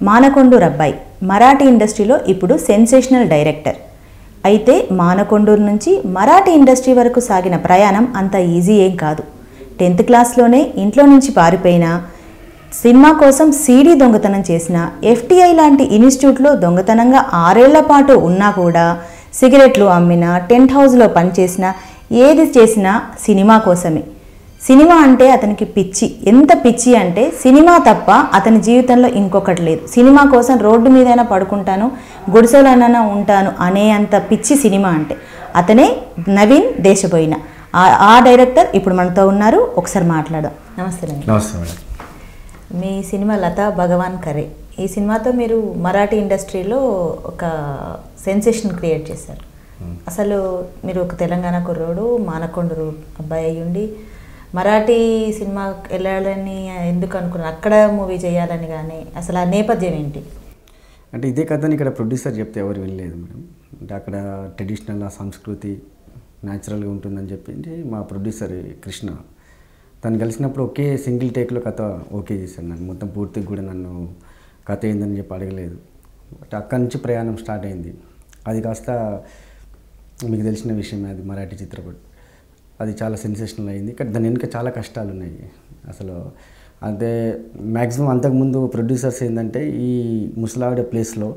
మానకొండూరు అబ్బాయి మరాఠీ ఇండస్ట్రీలో ఇప్పుడు సెన్సేషనల్ డైరెక్టర్. అయితే మానకొండూరు నుంచి మరాఠీ ఇండస్ట్రీ వరకు సాగిన ప్రయాణం అంత ఈజీ ఏం కాదు. 10th క్లాస్లోనే ఇంట్లో నుంచి పారిపోయినా, సినిమా కోసం సీడీ దొంగతనం చేసిన, FTI లాంటి ఇన్స్టిట్యూట్లో దొంగతనంగా 6 ఏళ్ల పాటు ఉన్నా కూడా సిగరెట్లు అమ్మినా, టెంట్ హౌస్లో పనిచేసినా, ఏది చేసినా సినిమా కోసమే. సినిమా అంటే అతనికి పిచ్చి. ఎంత పిచ్చి అంటే సినిమా తప్ప అతని జీవితంలో ఇంకొకటి లేదు. సినిమా కోసం రోడ్డు మీదైనా పడుకుంటాను, గుడిసెలోనైనా ఉంటాను అనే అంత పిచ్చి సినిమా అంటే. అతనే నవీన్ దేశబోయిన. ఆ డైరెక్టర్ ఇప్పుడు మనతో ఉన్నారు. ఒకసారి మాట్లాడదాం. నమస్తే. నమస్తే మేడం. మీ సినిమా లతా భగవాన్ కరే. ఈ సినిమాతో మీరు మరాఠీ ఇండస్ట్రీలో ఒక సెన్సేషన్ క్రియేట్ చేశారు. అసలు మీరు ఒక తెలంగాణ కుర్రోడు, మానకొండూరు అబ్బాయి అయ్యుండి మరాఠీ సినిమా వెళ్ళాలని ఎందుకు అనుకున్నారు? అక్కడ మూవీ చేయాలని కానీ అసలు ఆ నేపథ్యం ఏంటి? అంటే ఇదే కథని ఇక్కడ ప్రొడ్యూసర్ చెప్తే ఎవరు వెళ్ళలేదు మేడం. అంటే అక్కడ ట్రెడిషనల్ సంస్కృతి న్యాచురల్గా ఉంటుందని చెప్పి మా ప్రొడ్యూసర్ కృష్ణ తను కలిసినప్పుడు ఒకే సింగిల్ టేక్లో కథ ఓకే చేశాను. నన్ను మొత్తం పూర్తిగా కూడా నన్ను కథ ఏందని చెప్పి అడగలేదు. బట్ అక్కడి నుంచి ప్రయాణం స్టార్ట్ అయింది. అది కాస్త మీకు తెలిసిన విషయమే, అది మరాఠీ చిత్రపటం. అది చాలా సెన్సేషనల్ అయింది. కానీ దాని వెనుక చాలా కష్టాలు ఉన్నాయి అసలు. అంటే మ్యాక్సిమం అంతకుముందు ప్రొడ్యూసర్స్ ఏంటంటే ఈ ముసలావిడ ప్లేస్లో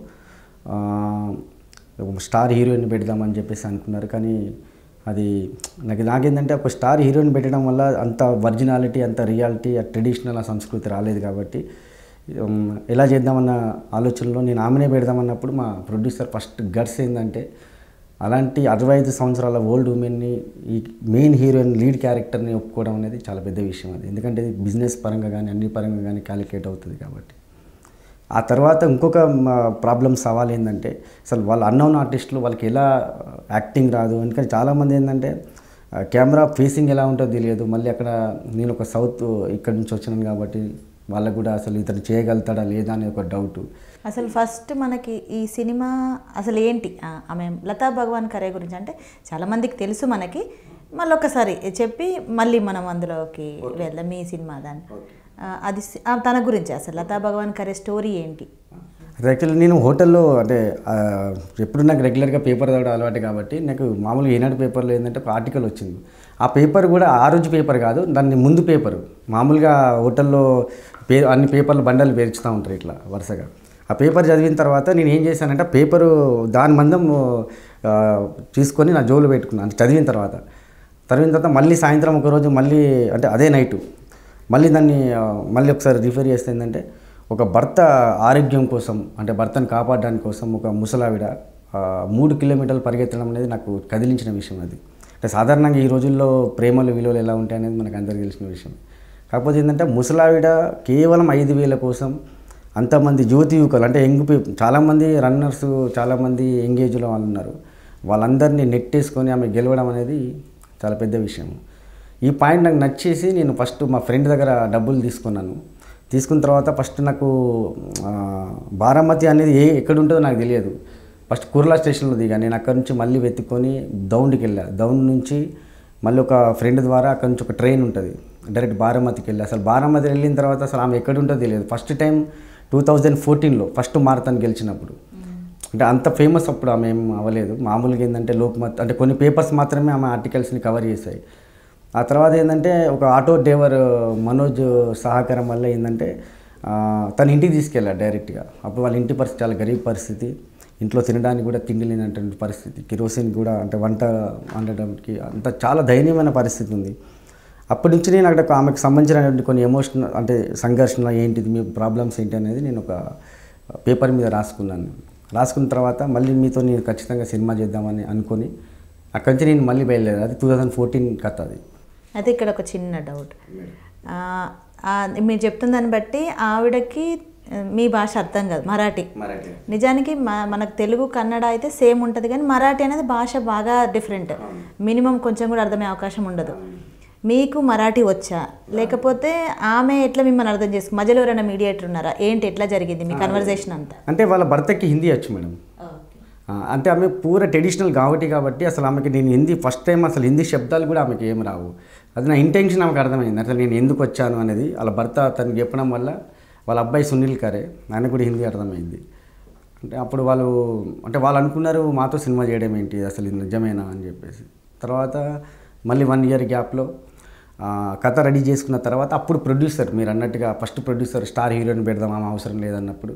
స్టార్ హీరోయిన్ పెడదామని చెప్పేసి అనుకున్నారు. కానీ అది నాకేంటంటే ఒక స్టార్ హీరోయిన్ పెట్టడం వల్ల అంత ఒరిజినాలిటీ, అంత రియాలిటీ, ఆ ట్రెడిషనల్ ఆ సంస్కృతి రాలేదు. కాబట్టి ఎలా చేద్దామన్న ఆలోచనలో నేను ఆమెనే పెడదామన్నప్పుడు మా ప్రొడ్యూసర్ ఫస్ట్ గట్స్ ఏంటంటే అలాంటి 65 సంవత్సరాల ఓల్డ్ ఉమెన్ని ఈ మెయిన్ హీరోయిన్ లీడ్ క్యారెక్టర్ని ఒప్పుకోవడం అనేది చాలా పెద్ద విషయం. అది ఎందుకంటే ఇది బిజినెస్ పరంగా కానీ అన్ని పరంగా కానీ క్యాలిక్యులేట్ అవుతుంది. కాబట్టి ఆ తర్వాత ఇంకొక ప్రాబ్లమ్ సవాల్ ఏంటంటే అసలు వాళ్ళ అన్నోన్ ఆర్టిస్టులు వాళ్ళకి ఎలా యాక్టింగ్ రాదు. ఎందుకంటే చాలామంది ఏంటంటే కెమెరా ఫేసింగ్ ఎలా ఉంటుందో తెలియదు. మళ్ళీ అక్కడ నేను ఒక సౌత్ ఇక్కడ నుంచి వచ్చినాను కాబట్టి వాళ్ళకు కూడా అసలు ఇతను చేయగలుగుతాడా లేదా అనే ఒక డౌట్. అసలు ఫస్ట్ మనకి ఈ సినిమా అసలు ఏంటి, ఆమె లతా భగవాన్ కరే గురించి అంటే చాలామందికి తెలుసు మనకి. మళ్ళీ ఒకసారి చెప్పి మళ్ళీ మనం అందులోకి వెళ్దాం. మీ సినిమా దాన్ని అది తన గురించి అసలు లతా భగవాన్ కరే స్టోరీ ఏంటి? యాక్చువల్లీ నేను హోటల్లో అంటే ఎప్పుడు నాకు రెగ్యులర్గా పేపర్ చదవడం అలవాటు కాబట్టి నాకు మామూలుగా ఈనాడు పేపర్లో ఏంటంటే ఒక ఆర్టికల్ వచ్చింది. ఆ పేపర్ కూడా ఆ రోజు పేపర్ కాదు, దాన్ని ముందు పేపరు. మామూలుగా హోటల్లో అన్ని పేపర్లు బండలు పేర్చుతూ ఉంటారు ఇట్లా వరుసగా. ఆ పేపర్ చదివిన తర్వాత నేను ఏం చేశానంటే పేపరు దాని మందం తీసుకొని నా జోలు పెట్టుకున్నాను. అంటే చదివిన తర్వాత మళ్ళీ సాయంత్రం ఒకరోజు మళ్ళీ అంటే అదే నైటు మళ్ళీ దాన్ని మళ్ళీ ఒకసారి రిఫర్ చేస్తే ఏంటంటే ఒక భర్త ఆరోగ్యం కోసం అంటే భర్తను కాపాడడానికి కోసం ఒక ముసలావిడ 3 కిలోమీటర్లు పరిగెత్తడం అనేది నాకు కదిలించిన విషయం. అది అంటే సాధారణంగా ఈ రోజుల్లో ప్రేమలు విలువలు ఎలా ఉంటాయి అనేది మనకు అందరికీ తెలిసిన విషయం. కాకపోతే ఏంటంటే ముసలావిడ కేవలం 5,000 కోసం అంతమంది జ్యోతి యువకులు అంటే చాలామంది రన్నర్స్, చాలామంది ఎంగేజ్లో వాళ్ళు ఉన్నారు. వాళ్ళందరినీ నెట్టేసుకొని ఆమె గెలవడం అనేది చాలా పెద్ద విషయం. ఈ పాయింట్ నాకు నచ్చేసి నేను ఫస్ట్ మా ఫ్రెండ్ దగ్గర డబ్బులు తీసుకున్నాను. తీసుకున్న తర్వాత ఫస్ట్ నాకు బారామతి అనేది ఎక్కడ ఉంటుందో నాకు తెలియదు. ఫస్ట్ కుర్లా స్టేషన్లో దిగా. నేను అక్కడ నుంచి మళ్ళీ వెతుక్కొని దౌండ్కి వెళ్ళా. దౌండ్ నుంచి మళ్ళీ ఒక ఫ్రెండ్ ద్వారా అక్కడ నుంచి ఒక ట్రైన్ ఉంటుంది, డైరెక్ట్ బారామతికి వెళ్ళి. అసలు బారామతి వెళ్ళిన తర్వాత అసలు ఆమె ఎక్కడ ఉంటుందో తెలియదు. ఫస్ట్ టైం 2014లో ఫస్ట్ మారథాన్ గెలిచినప్పుడు. అంటే అంత ఫేమస్ అప్పుడు ఆమె ఏం అవ్వలేదు. మామూలుగా ఏంటంటే లోక్మత్ అంటే కొన్ని పేపర్స్ మాత్రమే ఆమె ఆర్టికల్స్ని కవర్ చేశాయి. ఆ తర్వాత ఏంటంటే ఒక ఆటో డ్రైవర్ మనోజ్ సహకారం వల్ల ఏంటంటే తన ఇంటికి తీసుకెళ్ళాడు డైరెక్ట్గా. అప్పుడు వాళ్ళ ఇంటి పరిస్థితి చాలా గరీబ్ పరిస్థితి. ఇంట్లో తినడానికి కూడా తిండి లేనటువంటి పరిస్థితి, కిరోసిన్ కూడా అంటే వంట వండడానికి అంత చాలా దయనీయమైన పరిస్థితి ఉంది. అప్పటి నుంచి నేను అక్కడ ఆమెకు సంబంధించినటువంటి కొన్ని ఎమోషనల్ అంటే సంఘర్షణ ఏంటిది, మీ ప్రాబ్లమ్స్ ఏంటి అనేది నేను ఒక పేపర్ మీద రాసుకున్నాను. రాసుకున్న తర్వాత మళ్ళీ మీతో నేను ఖచ్చితంగా సినిమా చేద్దామని అనుకొని అక్కడి నుంచి నేను మళ్ళీ బయలుదేరాను. అది 2014 కథ. అది అయితే ఇక్కడ ఒక చిన్న డౌట్. మీరు చెప్తున్న దాన్ని బట్టి ఆవిడకి మీ భాష అర్థం కాదు, మరాఠీ. నిజానికి మనకు తెలుగు కన్నడ అయితే సేమ్ ఉంటుంది, కానీ మరాఠీ అనేది భాష బాగా డిఫరెంట్. మినిమం కొంచెం కూడా అర్థమయ్యే అవకాశం ఉండదు. మీకు మరాఠీ వచ్చా, లేకపోతే ఆమె ఎట్లా మిమ్మల్ని అర్థం చేసుకు మధ్యలో ఎవరైనా మీడియేటర్ ఉన్నారా ఏంటి, ఎట్లా జరిగింది మీ కన్వర్జేషన్ అంతా? అంటే వాళ్ళ భర్తకి హిందీ వచ్చు మేడం. అంటే ఆమె పూర ట్రెడిషనల్ కాబట్టి అసలు ఆమెకి నేను హిందీ ఫస్ట్ టైం అసలు హిందీ శబ్దాలు కూడా ఆమెకి ఏం రావు. అది నా ఇంటెన్షన్ ఆమెకు అర్థమైంది. అసలు నేను ఎందుకు వచ్చాను అనేది వాళ్ళ భర్త తనకి చెప్పడం వల్ల వాళ్ళ అబ్బాయి సునీల్ కరే, ఆయన కూడా హిందీ అర్థమైంది. అంటే అప్పుడు వాళ్ళు అనుకున్నారు మాతో సినిమా చేయడం ఏంటి అసలు ఇది నిజమేనా అని చెప్పేసి. తర్వాత మళ్ళీ 1 ఇయర్ గ్యాప్లో కథ రెడీ చేసుకున్న తర్వాత అప్పుడు ప్రొడ్యూసర్, మీరు అన్నట్టుగా ఫస్ట్ ప్రొడ్యూసర్ స్టార్ హీరోని పెడదాం ఆమె అవసరం లేదన్నప్పుడు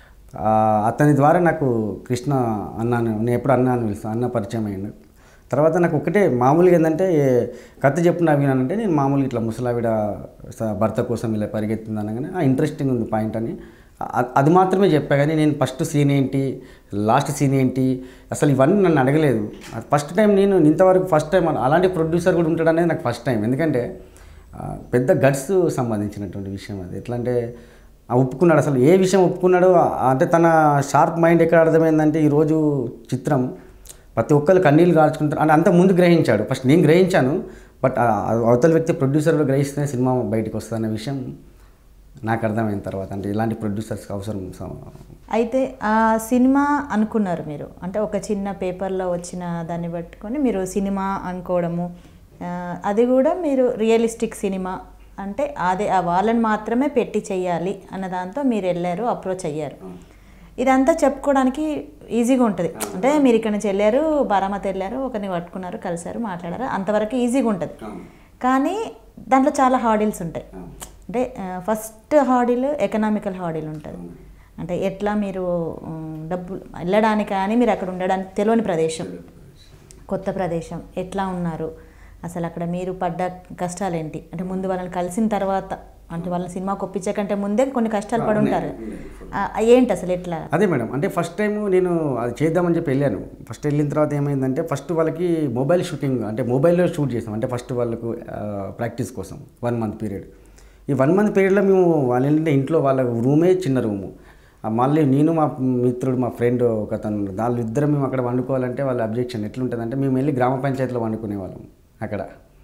అతని ద్వారా నాకు కృష్ణ అన్నాను, నేను ఎప్పుడు అన్న అని పిలుస్తాను, అన్న పరిచయం అయ్యిండు. తర్వాత నాకు ఒకటే మామూలుగా ఏంటంటే కథ చెప్పిన వినానంటే నేను మామూలుగా ఇట్లా ముసలావిడ భర్త కోసం ఇలా పరిగెత్తుంది అనగానే ఇంట్రెస్టింగ్ ఉంది పాయింట్ అని అది మాత్రమే చెప్పా. కానీ నేను ఫస్ట్ సీన్ ఏంటి, లాస్ట్ సీన్ ఏంటి, అసలు ఇవన్నీ నన్ను అడగలేదు. ఫస్ట్ టైం నేను ఇంతవరకు ఫస్ట్ టైం అలాంటి ప్రొడ్యూసర్ కూడా ఉంటాడు అనేది నాకు ఫస్ట్ టైం. ఎందుకంటే పెద్ద గట్స్ సంబంధించినటువంటి విషయం అది. ఎట్లా అంటే ఒప్పుకున్నాడు, అసలు ఏ విషయం ఒప్పుకున్నాడో, అంటే తన షార్ప్ మైండ్ ఎక్కడ అర్థమైందంటే ఈరోజు చిత్రం ప్రతి ఒక్కరు కన్నీళ్ళు కాల్చుకుంటారు అని అంత ముందు గ్రహించాడు. ఫస్ట్ నేను గ్రహించాను, బట్ అవతల వ్యక్తి ప్రొడ్యూసర్ కూడా గ్రహిస్తేనే సినిమా బయటకు వస్తుందనే విషయం నాకు అర్థమైన తర్వాత, అంటే ఇలాంటి ప్రొడ్యూసర్స్కి అవసరం. అయితే ఆ సినిమా అనుకున్నారు మీరు, అంటే ఒక చిన్న పేపర్లో వచ్చిన దాన్ని పట్టుకొని మీరు సినిమా అనుకోవడము, అది కూడా మీరు రియలిస్టిక్ సినిమా అంటే అదే వాళ్ళని మాత్రమే పెట్టి చెయ్యాలి అన్న దాంతో మీరు వెళ్ళారు, అప్రోచ్ అయ్యారు. ఇదంతా చెప్పుకోవడానికి ఈజీగా ఉంటుంది. అంటే మీరు ఇక్కడ నుంచి వెళ్ళారు, బారామతి వెళ్ళారు, ఒకరిని పట్టుకున్నారు, కలిశారు, మాట్లాడారు, అంతవరకు ఈజీగా ఉంటుంది. కానీ దాంట్లో చాలా హార్డిల్స్ ఉంటాయి. అంటే ఫస్ట్ హార్డిల్ ఎకనామికల్ హార్డిల్ ఉంటుంది. అంటే ఎట్లా మీరు డబ్బులు వెళ్ళడానికి కానీ మీరు అక్కడ ఉండడానికి తెలియని ప్రదేశం, కొత్త ప్రదేశం, ఎట్లా ఉన్నారు అసలు అక్కడ మీరు పడ్డ కష్టాలు ఏంటి, అంటే ముందు వాళ్ళని కలిసిన తర్వాత, అంటే వాళ్ళని సినిమాకి ఒప్పించే కంటే ముందే కొన్ని కష్టాలు పడి ఉంటారు, ఏంటి అసలు ఎట్లా? అదే మేడం, అంటే ఫస్ట్ టైం నేను అది చేద్దామని చెప్పి వెళ్ళాను. ఫస్ట్ వెళ్ళిన తర్వాత ఏమైందంటే ఫస్ట్ వాళ్ళకి మొబైల్ షూటింగ్, అంటే మొబైల్లో షూట్ చేసాం. అంటే ఫస్ట్ వాళ్ళకు ప్రాక్టీస్ కోసం 1 మంత్ పీరియడ్. ఈ 1 మంత్ పీరియడ్లో మేము వాళ్ళు ఏంటంటే ఇంట్లో వాళ్ళ రూమే చిన్న రూము, మళ్ళీ నేను మా మిత్రుడు మా ఫ్రెండ్ ఒక అతను, వాళ్ళు ఇద్దరు మేము అక్కడ వండుకోవాలంటే వాళ్ళ అబ్జెక్షన్ ఎట్లుంటుందంటే మేము వెళ్ళి గ్రామ పంచాయతీలో వండుకునే వాళ్ళం. అక్కడ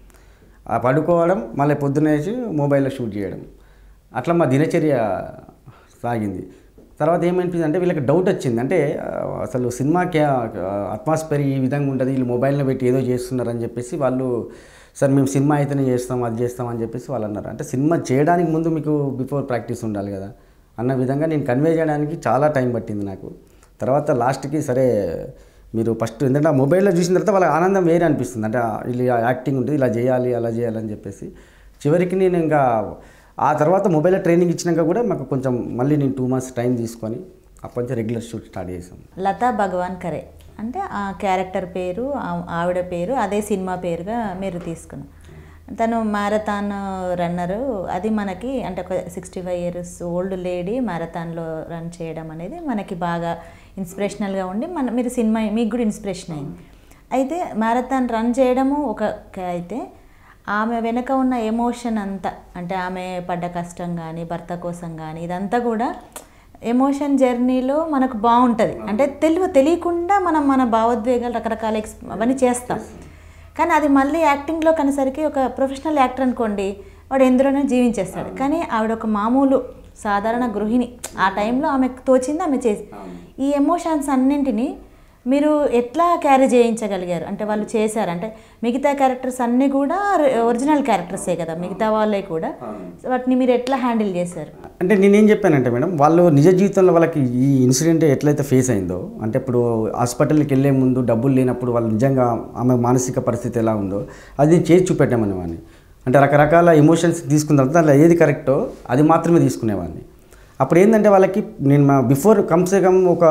పడుకోవడం, మళ్ళీ పొద్దున్నేసి మొబైల్లో షూట్ చేయడం, అట్లా మా దినచర్య సాగింది. తర్వాత ఏమనిపించింది అంటే వీళ్ళకి డౌట్ వచ్చింది, అంటే అసలు సినిమాకి అట్మాస్ఫియర్ ఈ విధంగా ఉంటుంది, వీళ్ళు మొబైల్లో పెట్టి ఏదో చేస్తున్నారని చెప్పేసి వాళ్ళు, సార్ మేము సినిమా అయితేనే చేస్తాం, అది చేస్తాం అని చెప్పేసి వాళ్ళు అన్నారు. అంటే సినిమా చేయడానికి ముందు మీకు బిఫోర్ ప్రాక్టీస్ ఉండాలి కదా అన్న విధంగా నేను కన్వే చేయడానికి చాలా టైం పట్టింది నాకు. తర్వాత లాస్ట్కి సరే మీరు ఫస్ట్ ఎందుకంటే ఆ మొబైల్లో చూసిన తర్వాత వాళ్ళకి ఆనందం వేరే అనిపిస్తుంది, అంటే ఇలా యాక్టింగ్ ఉంటుంది, ఇలా చేయాలి అలా చేయాలని చెప్పేసి. చివరికి నేను ఇంకా ఆ తర్వాత మొబైల్లో ట్రైనింగ్ ఇచ్చినాక కూడా మాకు కొంచెం మళ్ళీ నేను 2 months టైం తీసుకొని అప్పటి నుంచి రెగ్యులర్ షూట్ స్టార్ట్ చేసాం. లతా భగవాన్ కరే అంటే ఆ క్యారెక్టర్ పేరు, ఆవిడ పేరు, అదే సినిమా పేరుగా మీరు తీసుకున్నారు. తను మ్యారథాన్ రన్నరు, అది మనకి అంటే ఒక 65 years ఓల్డ్ లేడీ మ్యారథాన్లో రన్ చేయడం అనేది మనకి బాగా ఇన్స్పిరేషనల్గా ఉండి మీరు సినిమా మీకు కూడా ఇన్స్పిరేషన్ అయింది. అయితే మ్యారథాన్ రన్ చేయడము అయితే ఆమె వెనక ఉన్న ఎమోషన్ అంతా, అంటే ఆమె పడ్డ కష్టం కానీ భర్త కోసం కానీ ఇదంతా కూడా ఎమోషన్ జర్నీలో మనకు బాగుంటుంది. అంటే తెలియకుండా మనం మన భావోద్వేగాలు రకరకాల అవన్నీ చేస్తాం. కానీ అది మళ్ళీ యాక్టింగ్లో కనేసరికి ఒక ప్రొఫెషనల్ యాక్టర్ అనుకోండి, వాడు ఎందులోనే జీవించేస్తాడు. కానీ ఆవిడ ఒక మామూలు సాధారణ గృహిణి, ఆ టైంలో ఆమెకు తోచింది ఆమె చేసి, ఈ ఎమోషన్స్ అన్నింటినీ మీరు ఎట్లా క్యారీ చేయించగలిగారు? అంటే వాళ్ళు చేశారు, అంటే మిగతా క్యారెక్టర్స్ అన్నీ కూడా ఒరిజినల్ క్యారెక్టర్సే కదా మిగతా వాళ్ళే కూడా, వాటిని మీరు ఎట్లా హ్యాండిల్ చేశారు? అంటే నేనేం చెప్పానంటే మేడం, వాళ్ళు నిజ జీవితంలో వాళ్ళకి ఈ ఇన్సిడెంట్ ఎట్లయితే ఫేస్ అయిందో, అంటే ఇప్పుడు హాస్పిటల్కి వెళ్ళే ముందు డబ్బులు లేనప్పుడు వాళ్ళు నిజంగా ఆమె మానసిక పరిస్థితి ఎలా ఉందో అది చేసి చూపెట్టామనేవాడిని. అంటే రకరకాల ఎమోషన్స్ తీసుకున్న తర్వాత దాంట్లో ఏది కరెక్టో అది మాత్రమే తీసుకునేవాడిని. అప్పుడు ఏంటంటే వాళ్ళకి నేను బిఫోర్ కమ్సే కమ్ ఒక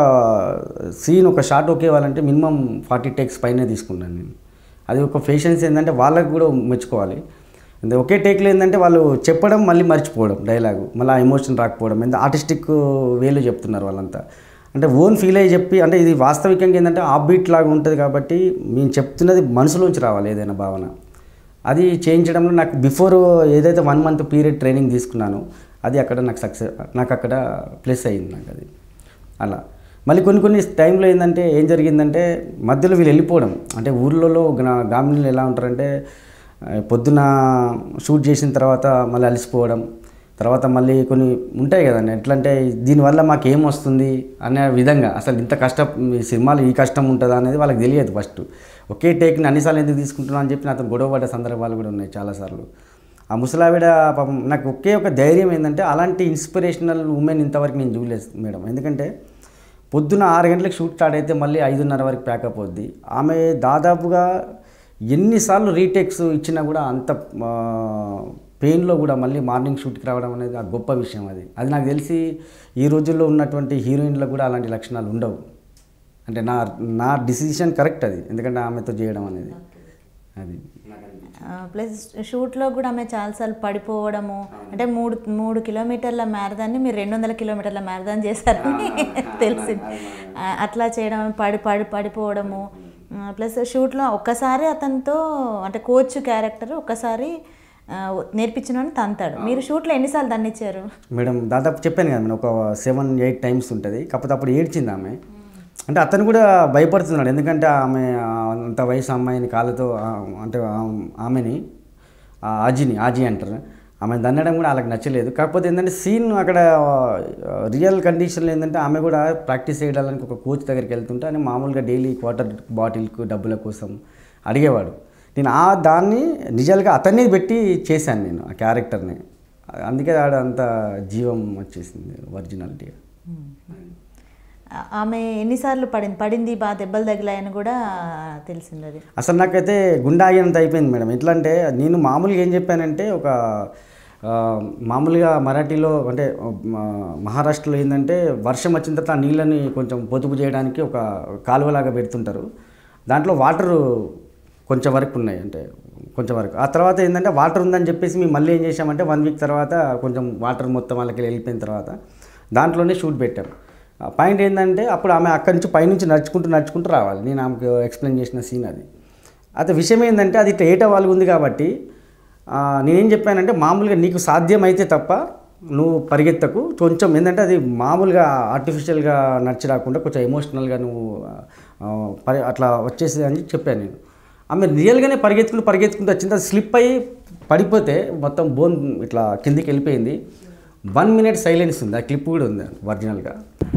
సీన్ ఒక షాట్ ఓకే వాళ్ళంటే మినిమం 40 takes పైనే తీసుకున్నాను నేను. అది ఒక పేషెన్స్ ఏంటంటే వాళ్ళకి కూడా మెచ్చుకోవాలి. ఒకే టేక్లో ఏంటంటే వాళ్ళు చెప్పడం మళ్ళీ మర్చిపోవడం డైలాగు, మళ్ళీ ఆ ఎమోషన్ రాకపోవడం, ఎంత ఆర్టిస్టిక్ వేలో చెప్తున్నారు వాళ్ళంతా. అంటే ఓన్ ఫీల్ అయ్యి చెప్పి, అంటే ఇది వాస్తవికంగా ఏంటంటే ఆఫ్ బీట్ లాగా ఉంటుంది కాబట్టి మేము చెప్తున్నది మనసులోంచి రావాలి ఏదైనా భావన. అది చేయించడంలో నాకు బిఫోర్ ఏదైతే 1 month పీరియడ్ ట్రైనింగ్ తీసుకున్నానో అది అక్కడ నాకు అక్కడ ప్లస్ అయ్యింది నాకు అది. అలా మళ్ళీ కొన్ని టైంలో ఏంటంటే ఏం జరిగిందంటే మధ్యలో వీళ్ళు వెళ్ళిపోవడం, అంటే ఊర్లలో గ్రామీణులు ఎలా ఉంటారంటే పొద్దున షూట్ చేసిన తర్వాత మళ్ళీ అలసిపోవడం, తర్వాత మళ్ళీ కొన్ని ఉంటాయి కదండి, ఎట్లా అంటే దీనివల్ల మాకు ఏం వస్తుంది అనే విధంగా, అసలు ఇంత కష్టం ఈ సినిమాలో ఈ కష్టం ఉంటుందా అనేది వాళ్ళకి తెలియదు. ఫస్ట్ ఒకే టేక్ని అన్నిసార్లు ఎందుకు తీసుకుంటున్నా అని చెప్పి నాతో గొడవ పడ్డ సందర్భాలు కూడా ఉన్నాయి చాలాసార్లు. ఆ ముసలావిడ పాపం నాకు ఒకే ఒక ధైర్యం ఏంటంటే అలాంటి ఇన్స్పిరేషనల్ ఉమెన్ ఇంతవరకు నేను చూడలేదు మేడం. ఎందుకంటే పొద్దున 6 గంటలకు షూట్ స్టార్ట్ అయితే మళ్ళీ 5:30 వరకు ప్యాకప్ అవుద్ది. ఆమె దాదాపుగా ఎన్నిసార్లు రీటేక్స్ ఇచ్చినా కూడా అంత పెయిన్లో కూడా మళ్ళీ మార్నింగ్ షూట్కి రావడం అనేది ఆ గొప్ప విషయం. అది నాకు తెలిసి ఈ రోజుల్లో ఉన్నటువంటి హీరోయిన్లకు కూడా అలాంటి లక్షణాలు ఉండవు. అంటే నా డిసిషన్ కరెక్ట్ అది, ఎందుకంటే ఆమెతో చేయడం అనేది అది. ప్లస్ షూట్లో కూడా ఆమె చాలాసార్లు పడిపోవడము, అంటే 3 కిలోమీటర్ల మ్యారథాన్ని మీరు 200 కిలోమీటర్ల మ్యారథాన్ చేశారని తెలిసింది. అట్లా చేయడం, పడిపోవడము. ప్లస్ షూట్లో ఒక్కసారి అతనితో అంటే కోచ్ క్యారెక్టర్ ఒక్కసారి నేర్పించిన తంతాడు. మీరు షూట్లో ఎన్నిసార్లు దండిచ్చారు మేడం? దాదాపు చెప్పాను కదా మేడం, ఒక 7-8 టైమ్స్ ఉంటుంది. కాకపోతే అప్పుడు ఏడ్చింది ఆమె. అంటే అతను కూడా భయపడుతున్నాడు, ఎందుకంటే ఆమె అంత వయసు అమ్మాయిని కాళ్ళతో అంటే ఆమెని ఆజీ అంటారు, ఆమె దండడం కూడా వాళ్ళకి నచ్చలేదు. కాకపోతే ఏంటంటే సీన్ అక్కడ రియల్ కండిషన్లో ఏంటంటే ఆమె కూడా ప్రాక్టీస్ చేయడానికి ఒక కోచ్ దగ్గరికి వెళ్తుంటే అని మామూలుగా డైలీ వాటర్ బాటిల్కు డబ్బుల కోసం అడిగేవాడు. నేను దాన్ని నిజాలుగా అతన్ని పెట్టి చేశాను నేను ఆ క్యారెక్టర్ని. అందుకే ఆడ అంత జీవం వచ్చేసింది ఒరిజినాలిటీగా. ఆమె ఎన్నిసార్లు పడింది బాగా దెబ్బలు తగిలాయని కూడా తెలిసింది. అది అసలు నాకైతే గుండె ఆగినంత అయిపోయింది మేడం. ఎట్లా అంటే నేను మామూలుగా ఏం చెప్పానంటే మామూలుగా మరాఠీలో అంటే మహారాష్ట్రలో ఏంటంటే వర్షం వచ్చిన తర్వాత ఆ నీళ్ళని కొంచెం పొదుపు చేయడానికి ఒక కాలువలాగా పెడుతుంటారు. దాంట్లో వాటరు కొంచెం వరకు ఉన్నాయి, అంటే కొంచెం వరకు. ఆ తర్వాత ఏంటంటే వాటర్ ఉందని చెప్పేసి మేము మళ్ళీ ఏం చేసామంటే 1 వీక్ తర్వాత కొంచెం వాటర్ మొత్తం వాళ్ళకి వెళ్ళిపోయిన తర్వాత దాంట్లోనే షూట్ పెట్టాం. పాయింట్ ఏంటంటే అప్పుడు ఆమె అక్కడి నుంచి పైనుంచి నడుచుకుంటూ రావాలి. నేను ఆమెకు ఎక్స్ప్లెయిన్ చేసిన సీన్ అది. అయితే విషయం ఏంటంటే అది ఇట్లా ఏట వాళ్ళు ఉంది కాబట్టి నేనేం చెప్పానంటే మామూలుగా నీకు సాధ్యమైతే తప్ప నువ్వు పరిగెత్తకు, కొంచెం ఏంటంటే అది మామూలుగా ఆర్టిఫిషియల్గా నడిచి కొంచెం ఎమోషనల్గా నువ్వు అట్లా వచ్చేసి అని చెప్పాను నేను. ఆమె రియల్గానే పరిగెత్తుకుంటూ వచ్చింది. అది స్లిప్ అయ్యి పడిపోతే మొత్తం బోన్ ఇట్లా కిందికి వెళ్ళిపోయింది. 1 మినిట్ సైలెన్స్ ఉంది, ఆ క్లిప్ కూడా ఉంది ఒరిజినల్గా.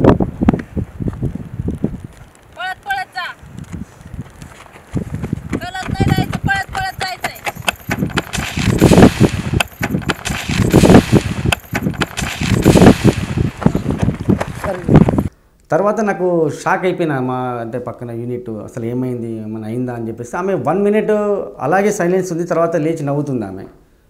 తర్వాత నాకు షాక్ అయిపోయినా అంటే పక్కన యూనిట్ అసలు ఏమైంది, ఏమైనా అయిందా అని చెప్పేసి. ఆమె 1 మినిట్ అలాగే సైలెన్స్ ఉంది, తర్వాత లేచి నవ్వుతుంది ఆమె.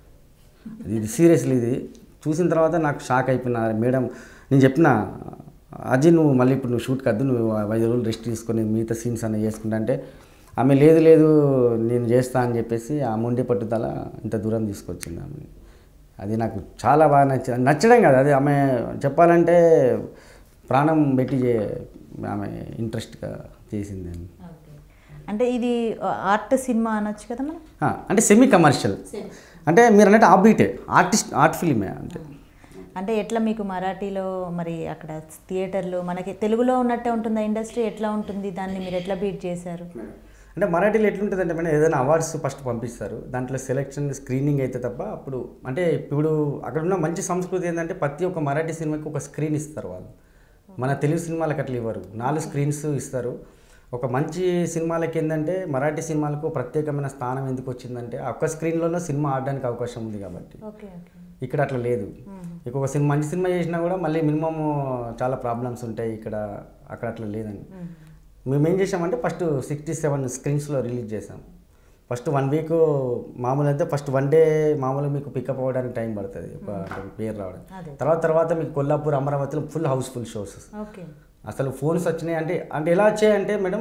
ఇది సీరియస్లీ ఇది చూసిన తర్వాత నాకు షాక్ అయిపోయినా. మేడం నేను చెప్పిన అజీ నువ్వు మళ్ళీ ఇప్పుడు నువ్వు షూట్ కద్దు, నువ్వు 5 రోజులు రెస్ట్ తీసుకొని మిగతా సీన్స్ అన్నీ చేసుకుంటా అంటే ఆమె లేదు నేను చేస్తా అని చెప్పేసి ఆ మొండి పట్టుదల ఇంత దూరం తీసుకొచ్చింది ఆమె. అది నాకు చాలా బాగా నచ్చడం కదా, అది ఆమె చెప్పాలంటే ప్రాణం పెట్టి ఆమె ఇంట్రెస్ట్గా చేసింది. అంటే ఇది ఆర్ట్ సినిమా అనొచ్చు కదా మనం, అంటే సెమీ కమర్షియల్, అంటే మీరు అన్నట్టు ఆఫ్బీటే ఆర్ట్ ఫిలిమే. అంటే ఎట్లా మీకు మరాఠీలో మరి అక్కడ థియేటర్లో మనకి తెలుగులో ఉన్నట్టే ఉంటుందా ఇండస్ట్రీ, ఎట్లా ఉంటుంది, దాన్ని మీరు ఎట్లా బీట్ చేశారు? అంటే మరాఠీలో ఎట్లుంటుంది అంటే మేడం ఏదైనా అవార్డ్స్ ఫస్ట్ పంపిస్తారు, దాంట్లో సెలెక్షన్ స్క్రీనింగ్ అయితే తప్ప అప్పుడు అంటే ఇప్పుడు అక్కడ ఉన్న మంచి సంస్కృతి ఏంటంటే ప్రతి ఒక్క మరాఠీ సినిమాకి ఒక స్క్రీన్ ఇస్తారు వాళ్ళు. మన తెలుగు సినిమాలకు అట్లా ఇవ్వరు, 4 స్క్రీన్స్ ఇస్తారు. ఒక మంచి సినిమాలకి ఏంటంటే మరాఠీ సినిమాలకు ప్రత్యేకమైన స్థానం ఎందుకు వచ్చిందంటే ఒక్క స్క్రీన్లోనే సినిమా ఆడడానికి అవకాశం ఉంది కాబట్టి. ఇక్కడ అట్లా లేదు. ఇక ఒక మంచి సినిమా చేసినా కూడా మళ్ళీ మినిమమ్ చాలా ప్రాబ్లమ్స్ ఉంటాయి అక్కడ అట్లా లేదని. మేము ఏం చేసామంటే ఫస్ట్ 67 స్క్రీన్స్లో రిలీజ్ చేసాం. ఫస్ట్ 1 వీక్ మామూలు అయితే ఫస్ట్ 1 డే మామూలుగా మీకు పికప్ అవ్వడానికి టైం పడుతుంది, ఒక పేరు రావడం. తర్వాత మీకు కొల్లాపూర్, అమరావతిలో ఫుల్ హౌస్ఫుల్ షోస్. అసలు ఫోన్స్ వచ్చినాయి అంటే ఎలా వచ్చాయంటే మేడం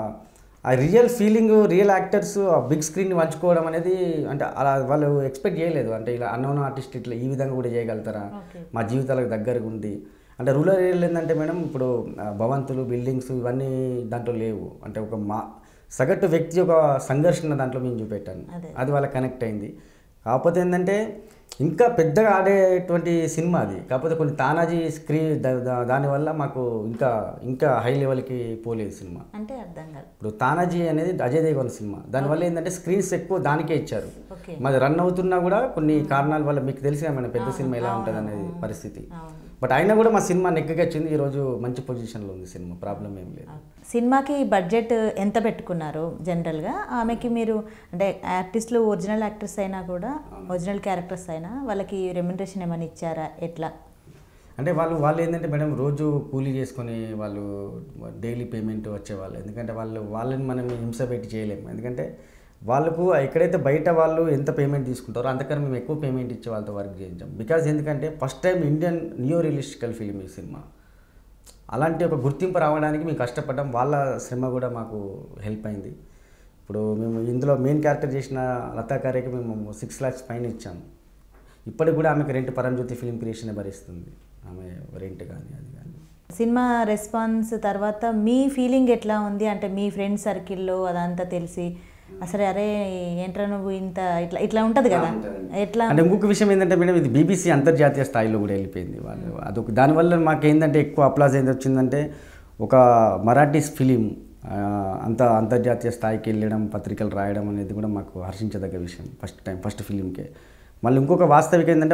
ఆ రియల్ ఫీలింగ్, రియల్ యాక్టర్స్ ఆ బిగ్ స్క్రీన్ని పంచుకోవడం అనేది అంటే అలా వాళ్ళు ఎక్స్పెక్ట్ చేయలేదు. అంటే ఇలా అన్నోన్ ఆర్టిస్ట్ ఇట్లా ఈ విధంగా కూడా చేయగలుగుతారా, మా జీవితాలకు దగ్గరగా ఉంది. అంటే రూరల్ ఏరియాలో ఏంటంటే మేడం ఇప్పుడు భవంతులు, బిల్డింగ్స్ ఇవన్నీ దాంట్లో లేవు. అంటే ఒక సగటు వ్యక్తి ఒక సంఘర్షణ దాంట్లో మేము చూపెట్టాను, అది వాళ్ళకి కనెక్ట్ అయింది. కాకపోతే ఏంటంటే ఇంకా పెద్దగా ఆడేటువంటి సినిమా అది. కాకపోతే కొన్ని తానాజీ దానివల్ల మాకు ఇంకా ఇంకా హై లెవెల్కి పోలేదు సినిమా. అంటే అర్థం కాదు. ఇప్పుడు తానాజీ అనేది అజయ్ దేవగన్ సినిమా, దానివల్ల ఏంటంటే స్క్రీన్స్ ఎక్కువ దానికే ఇచ్చారు. ఓకే. మాది రన్ అవుతున్నా కూడా కొన్ని కారణాల వల్ల మీకు తెలిసిన మన పెద్ద సినిమా ఎలా ఉంటుంది అనేది పరిస్థితి. బట్ అయినా కూడా మా సినిమా నెగ్గగా వచ్చింది. ఈరోజు మంచి పొజిషన్లో ఉంది సినిమా, ప్రాబ్లం ఏం లేదు. సినిమాకి బడ్జెట్ ఎంత పెట్టుకున్నారు జనరల్గా? ఆమెకి మీరు అంటే ఆర్టిస్టులు ఒరిజినల్ యాక్టర్స్ అయినా కూడా, ఒరిజినల్ క్యారెక్టర్స్ అయినా వాళ్ళకి రెమ్యునరేషన్ ఏమైనా ఇచ్చారా, ఎట్లా? అంటే వాళ్ళు ఏంటంటే మేడం రోజు కూలీ చేసుకొని వాళ్ళు డైలీ పేమెంట్ వచ్చేవాళ్ళు. ఎందుకంటే వాళ్ళని మనం హింస పెట్టి చేయలేము. ఎందుకంటే వాళ్ళకు ఎక్కడైతే బయట వాళ్ళు ఎంత పేమెంట్ తీసుకుంటారో అంతకన్నా మేము ఎక్కువ పేమెంట్ ఇచ్చే వాళ్ళతో వర్క్ చేయించాం. బికాజ్ ఎందుకంటే first time Indian new realistical film ఈ సినిమా. అలాంటి ఒక గుర్తింపు రావడానికి మేము కష్టపడ్డాం. వాళ్ళ శ్రమ కూడా మాకు హెల్ప్ అయింది. ఇప్పుడు మేము ఇందులో మెయిన్ క్యారెక్టర్ చేసిన లతాకార్యకి మేము 6 lakhs పైన ఇచ్చాము. ఇప్పటికి కూడా ఆమెకు రెంట్ పరంజ్యోతి ఫిలిం క్రియేషన్ భరిస్తుంది. ఆమె రెంట్ కానీ అది కానీ. సినిమా రెస్పాన్స్ తర్వాత మీ ఫీలింగ్ ఎట్లా ఉంది? అంటే మీ ఫ్రెండ్ సర్కిల్లో అదంతా తెలిసి అసలు అరే ఏంట్రా నువ్వు ఇంత ఇట్లా ఇట్లా ఉంటుంది కదా, ఎట్లా? అంటే ఇంకొక విషయం ఏంటంటే మేడం, ఇది BBC అంతర్జాతీయ స్థాయిలో కూడా వెళ్ళిపోయింది. వాళ్ళు అదొక దానివల్ల మాకు ఏంటంటే ఎక్కువ అప్లాజ్ ఏంది వచ్చిందంటే, ఒక మరాఠీ ఫిలిం అంతర్జాతీయ స్థాయికి వెళ్ళడం, పత్రికలు రాయడం అనేది కూడా మాకు హర్షించదగ్గ విషయం. ఫస్ట్ ఫిలింకే. మళ్ళీ ఇంకొక వాస్తవిక ఏంటంటే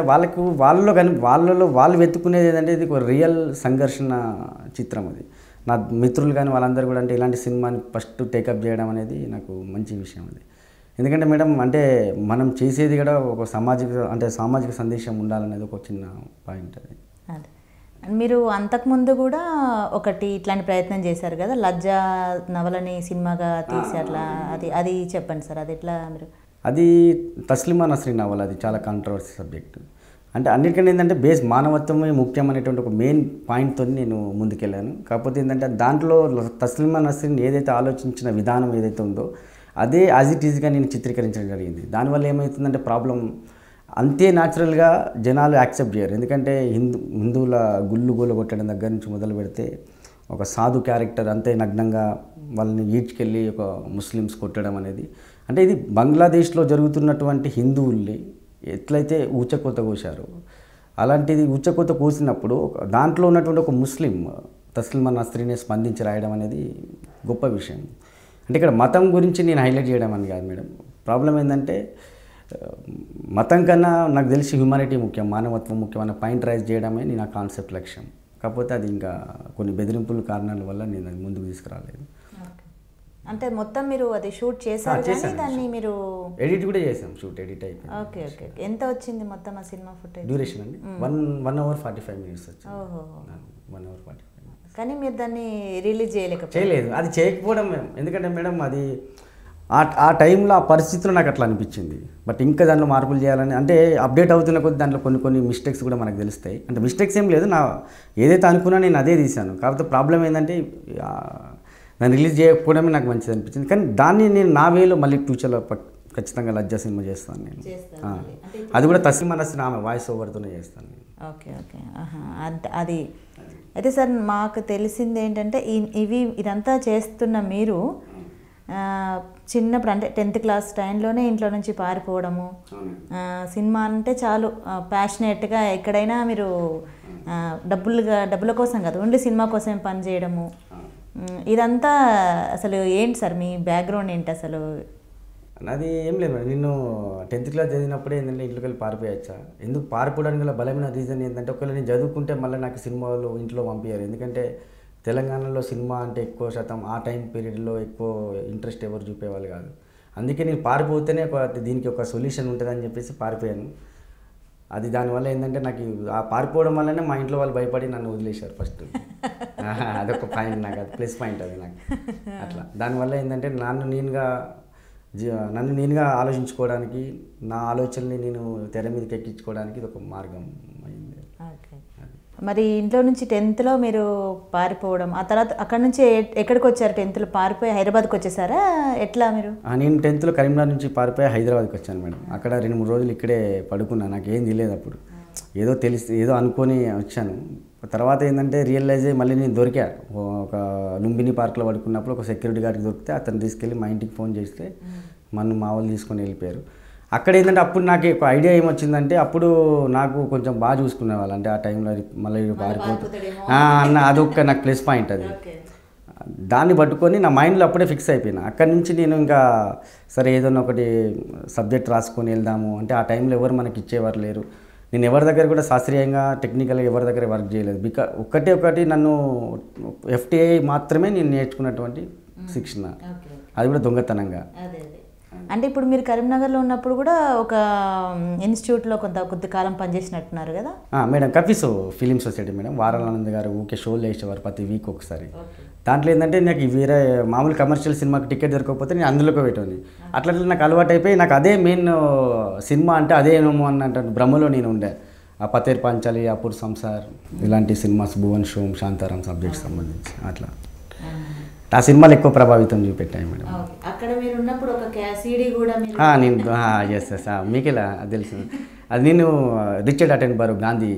వాళ్ళు వెతుక్కునేది ఏంటంటే ఇది ఒక రియల్ సంఘర్షణ చిత్రం. అది నా మిత్రులు కానీ వాళ్ళందరూ కూడా అంటే ఇలాంటి సినిమాని ఫస్ట్ టేకప్ చేయడం అనేది నాకు మంచి విషయం. అది ఎందుకంటే మేడం అంటే మనం చేసేది కూడా ఒక సామాజిక సందేశం ఉండాలనేది ఒక చిన్న పాయింట్. అది అదే మీరు అంతకుముందు కూడా ఒకటి ఇట్లాంటి ప్రయత్నం చేశారు కదా, లజ్జా నవలని సినిమాగా తీసి అట్లా, అది చెప్పండి సార్, అది ఎట్లా? మీరు అది తస్లిమా నస్రీన్ నవల. అది చాలా కాంట్రవర్సీ సబ్జెక్ట్. అంటే అన్నిటికన్నా ఏంటంటే మానవత్వమే ముఖ్యం అనేటువంటి ఒక మెయిన్ పాయింట్తో నేను ముందుకెళ్ళాను. కాకపోతే ఏంటంటే దాంట్లో తస్లిమా నస్రీన్ ఏదైతే ఆలోచించిన విధానం ఏదైతే ఉందో అదే యాజ్ ఇట్ ఈజ్గా నేను చిత్రీకరించడం జరిగింది. దానివల్ల ఏమవుతుందంటే ప్రాబ్లం అంతే న్యాచురల్గా జనాలు యాక్సెప్ట్ చేయరు. ఎందుకంటే హిందువుల గుళ్ళు కొట్టడం దగ్గర నుంచి మొదలు పెడితే ఒక సాధు క్యారెక్టర్ అంతే నగ్నంగా వాళ్ళని ఈడ్చుకెళ్ళి ఒక ముస్లిమ్స్ కొట్టడం అనేది, అంటే ఇది బంగ్లాదేశ్లో జరుగుతున్నటువంటి హిందువుల్ని ఎట్లయితే ఊచకోత కోశారో అలాంటిది ఊచకోత కోసినప్పుడు దాంట్లో ఉన్నటువంటి ఒక ముస్లిం తస్లిమా నస్రీనే స్పందించి రాయడం అనేది గొప్ప విషయం. అంటే ఇక్కడ మతం గురించి నేను హైలైట్ చేయడం అని కాదు మేడం. ప్రాబ్లం ఏంటంటే మతం కన్నా నాకు తెలిసి హ్యూమానిటీ ముఖ్యం, మానవత్వం ముఖ్యం అన్న పాయింట్ రైజ్ చేయడమే నా కాన్సెప్ట్ లక్ష్యం. కాకపోతే అది ఇంకా కొన్ని బెదిరింపుల కారణాల వల్ల నేను అది ముందుకు తీసుకురాలేదు. అంటే మొత్తం మీరు అది షూట్ చేశారు కానీ దాన్ని మీరు ఎడిట్ కూడా చేసాం, షూట్ ఎడిట్ అయిపోయింది. ఓకే. ఎంత వచ్చింది మొత్తం ఆ సినిమా ఫుటేజ్? డ్యూరేషన్ అండి 1 hour 45 minutes వచ్చింది. ఓహో, 1 hour 45 minutes. కానీ మీరు దాన్ని రిలీజ్ చేయలేదు. అది చేయకపోవడం మేము, ఎందుకంటే మేడం అది ఆ టైంలో ఆ పరిస్థితిలో నాకు అట్లా అనిపించింది. బట్ ఇంకా దాంట్లో మార్పులు చేయాలని, అంటే అప్డేట్ అవుతున్న కొద్ది దాంట్లో కొన్ని మిస్టేక్స్ కూడా మనకు తెలుస్తాయి. అంటే మిస్టేక్స్ ఏం లేదు, ఏదైతే అనుకున్నా నేను అదే తీశాను. కాకపోతే ప్రాబ్లం ఏంటంటే దాన్ని రిలీజ్ చేయకపోవడమే నాకు మంచిది అనిపించింది. కానీ దాన్ని నేను నా వేలో మళ్ళీ ఫ్యూచర్లో ఖచ్చితంగా లజ్జా సినిమా చేస్తాను నేను. అది కూడా తస్లిమా నస్రీన్ ఆమె వాయిస్ ఓవర్తోనే చేస్తాను నేను. ఓకే. అది అయితే సార్ మాకు తెలిసింది ఏంటంటే ఇదంతా చేస్తున్న మీరు చిన్నప్పుడు అంటే 10th class టైంలోనే ఇంట్లో నుంచి పారిపోవడము, సినిమా అంటే చాలు ప్యాషనేట్గా ఎక్కడైనా మీరు డబ్బుల కోసం కాదు, ఓన్లీ సినిమా కోసం పని చేయడము, ఇదంతా అసలు ఏంటి సార్ మీ బ్యాక్గ్రౌండ్ ఏంటి అసలు? అది ఏం లేదు మేడం, నేను 10th class చదివినప్పుడే ఏంటంటే ఇంట్లోకి వెళ్ళి పారిపోయచ్చా. ఎందుకు పారిపోవడానికి గల బలమైన రీజన్ ఏంటంటే, ఒకవేళ నేను చదువుకుంటే మళ్ళీ నాకు సినిమాలు ఇంట్లో పంపించారు. ఎందుకంటే తెలంగాణలో సినిమా అంటే ఎక్కువ శాతం ఆ టైం పీరియడ్లో ఎక్కువ ఇంట్రెస్ట్ ఎవరు చూపేవాళ్ళు కాదు. అందుకే నేను పారిపోతేనే దీనికి ఒక సొల్యూషన్ ఉంటుందని చెప్పేసి పారిపోయాను. అది దానివల్ల ఏంటంటే నాకు ఆ పారిపోవడం వల్లనే మా ఇంట్లో వాళ్ళు భయపడి నన్ను వదిలేశారు ఫస్ట్. అదొక పాయింట్, నాకు అది ప్లస్ పాయింట్ అది నాకు. అట్లా దానివల్ల ఏంటంటే నన్ను నేనుగా ఆలోచించుకోవడానికి, నా ఆలోచనని నేను తెర మీదకి ఎక్కించుకోవడానికి ఇది ఒక మార్గం అయింది. మరి ఇంట్లో నుంచి 10thలో మీరు పారిపోవడం, ఆ తర్వాత అక్కడ నుంచి ఎక్కడికి వచ్చారు? 10thలో పారిపోయి హైదరాబాద్కి వచ్చేసారా ఎట్లా మీరు? నేను 10thలో కరీంనగర్ నుంచి పారిపోయి హైదరాబాద్కి వచ్చాను మేడం. అక్కడ 2-3 రోజులు ఇక్కడే పడుకున్నాను. నాకేం తెలియదు అప్పుడు, ఏదో అనుకొని వచ్చాను. తర్వాత ఏంటంటే రియలైజ్ అయ్యి మళ్ళీ నేను దొరికా. ఒక లుంబిని పార్క్లో పడుకున్నప్పుడు ఒక సెక్యూరిటీ గార్డ్కి దొరికితే అతను తీసుకెళ్ళి మా ఇంటికి ఫోన్ చేస్తే మా వాళ్ళు తీసుకొని వెళ్ళిపోయారు. అక్కడ ఏంటంటే అప్పుడు నాకు ఒక ఐడియా ఏమొచ్చిందంటే అప్పుడు నాకు కొంచెం బాగా చూసుకునేవాళ్ళు, అంటే ఆ టైంలో మళ్ళీ పారిపోతుంది అన్న అదొక నాకు ప్లస్ పాయింట్ అది. దాన్ని పట్టుకొని నా మైండ్లో అప్పుడే ఫిక్స్ అయిపోయినా. అక్కడి నుంచి నేను ఇంకా సరే ఏదన్నా ఒకటి సబ్జెక్ట్ రాసుకొని వెళ్దాము అంటే ఆ టైంలో ఎవరు మనకి ఇచ్చేవారు లేరు. నేను ఎవరి దగ్గర కూడా శాస్త్రీయంగా టెక్నికల్గా ఎవరి దగ్గర వర్క్ చేయలేదు. ఒకటి నన్ను FTI మాత్రమే నేను నేర్చుకున్నటువంటి శిక్షణ, అది కూడా దొంగతనంగా. అంటే ఇప్పుడు మీరు కరీంనగర్లో ఉన్నప్పుడు కూడా ఒక ఇన్స్టిట్యూట్లో కొద్ది కాలం పనిచేసినట్టున్నారు కదా మేడం? కపిసో ఫిలిం సొసైటీ మేడం, వారానంద్ గారు ఊకే షోలు వేసేవారు ప్రతి వీక్ ఒకసారి. దాంట్లో ఏంటంటే నాకు వేరే మామూలు కమర్షియల్ సినిమాకి టికెట్ దొరకకపోతే నేను అందులోకి పెట్టాను. అట్లా నాకు అలవాటు అయిపోయి నాకు అదే మెయిన్ సినిమా అంటే అదేనేమో అన్నట్టు భ్రమలో నేను ఉండే. ఆ పతేర్ పాంచాలి, అపూర్ సంసార్ ఇలాంటి సినిమాస్, భువన్ షోమ్, శాంతారాం సబ్జెక్ట్స్ సంబంధించి అట్లా ఆ సినిమాలు ఎక్కువ ప్రభావితం చూపెట్టాయి మేడం. అక్కడ మీరు ఉన్నప్పుడు ఒక CD కూడా నేను ఎస్ మీకు ఎలా తెలుసు, అది నేను రిచర్డ్ అటెన్బర్గ్ గాంధీ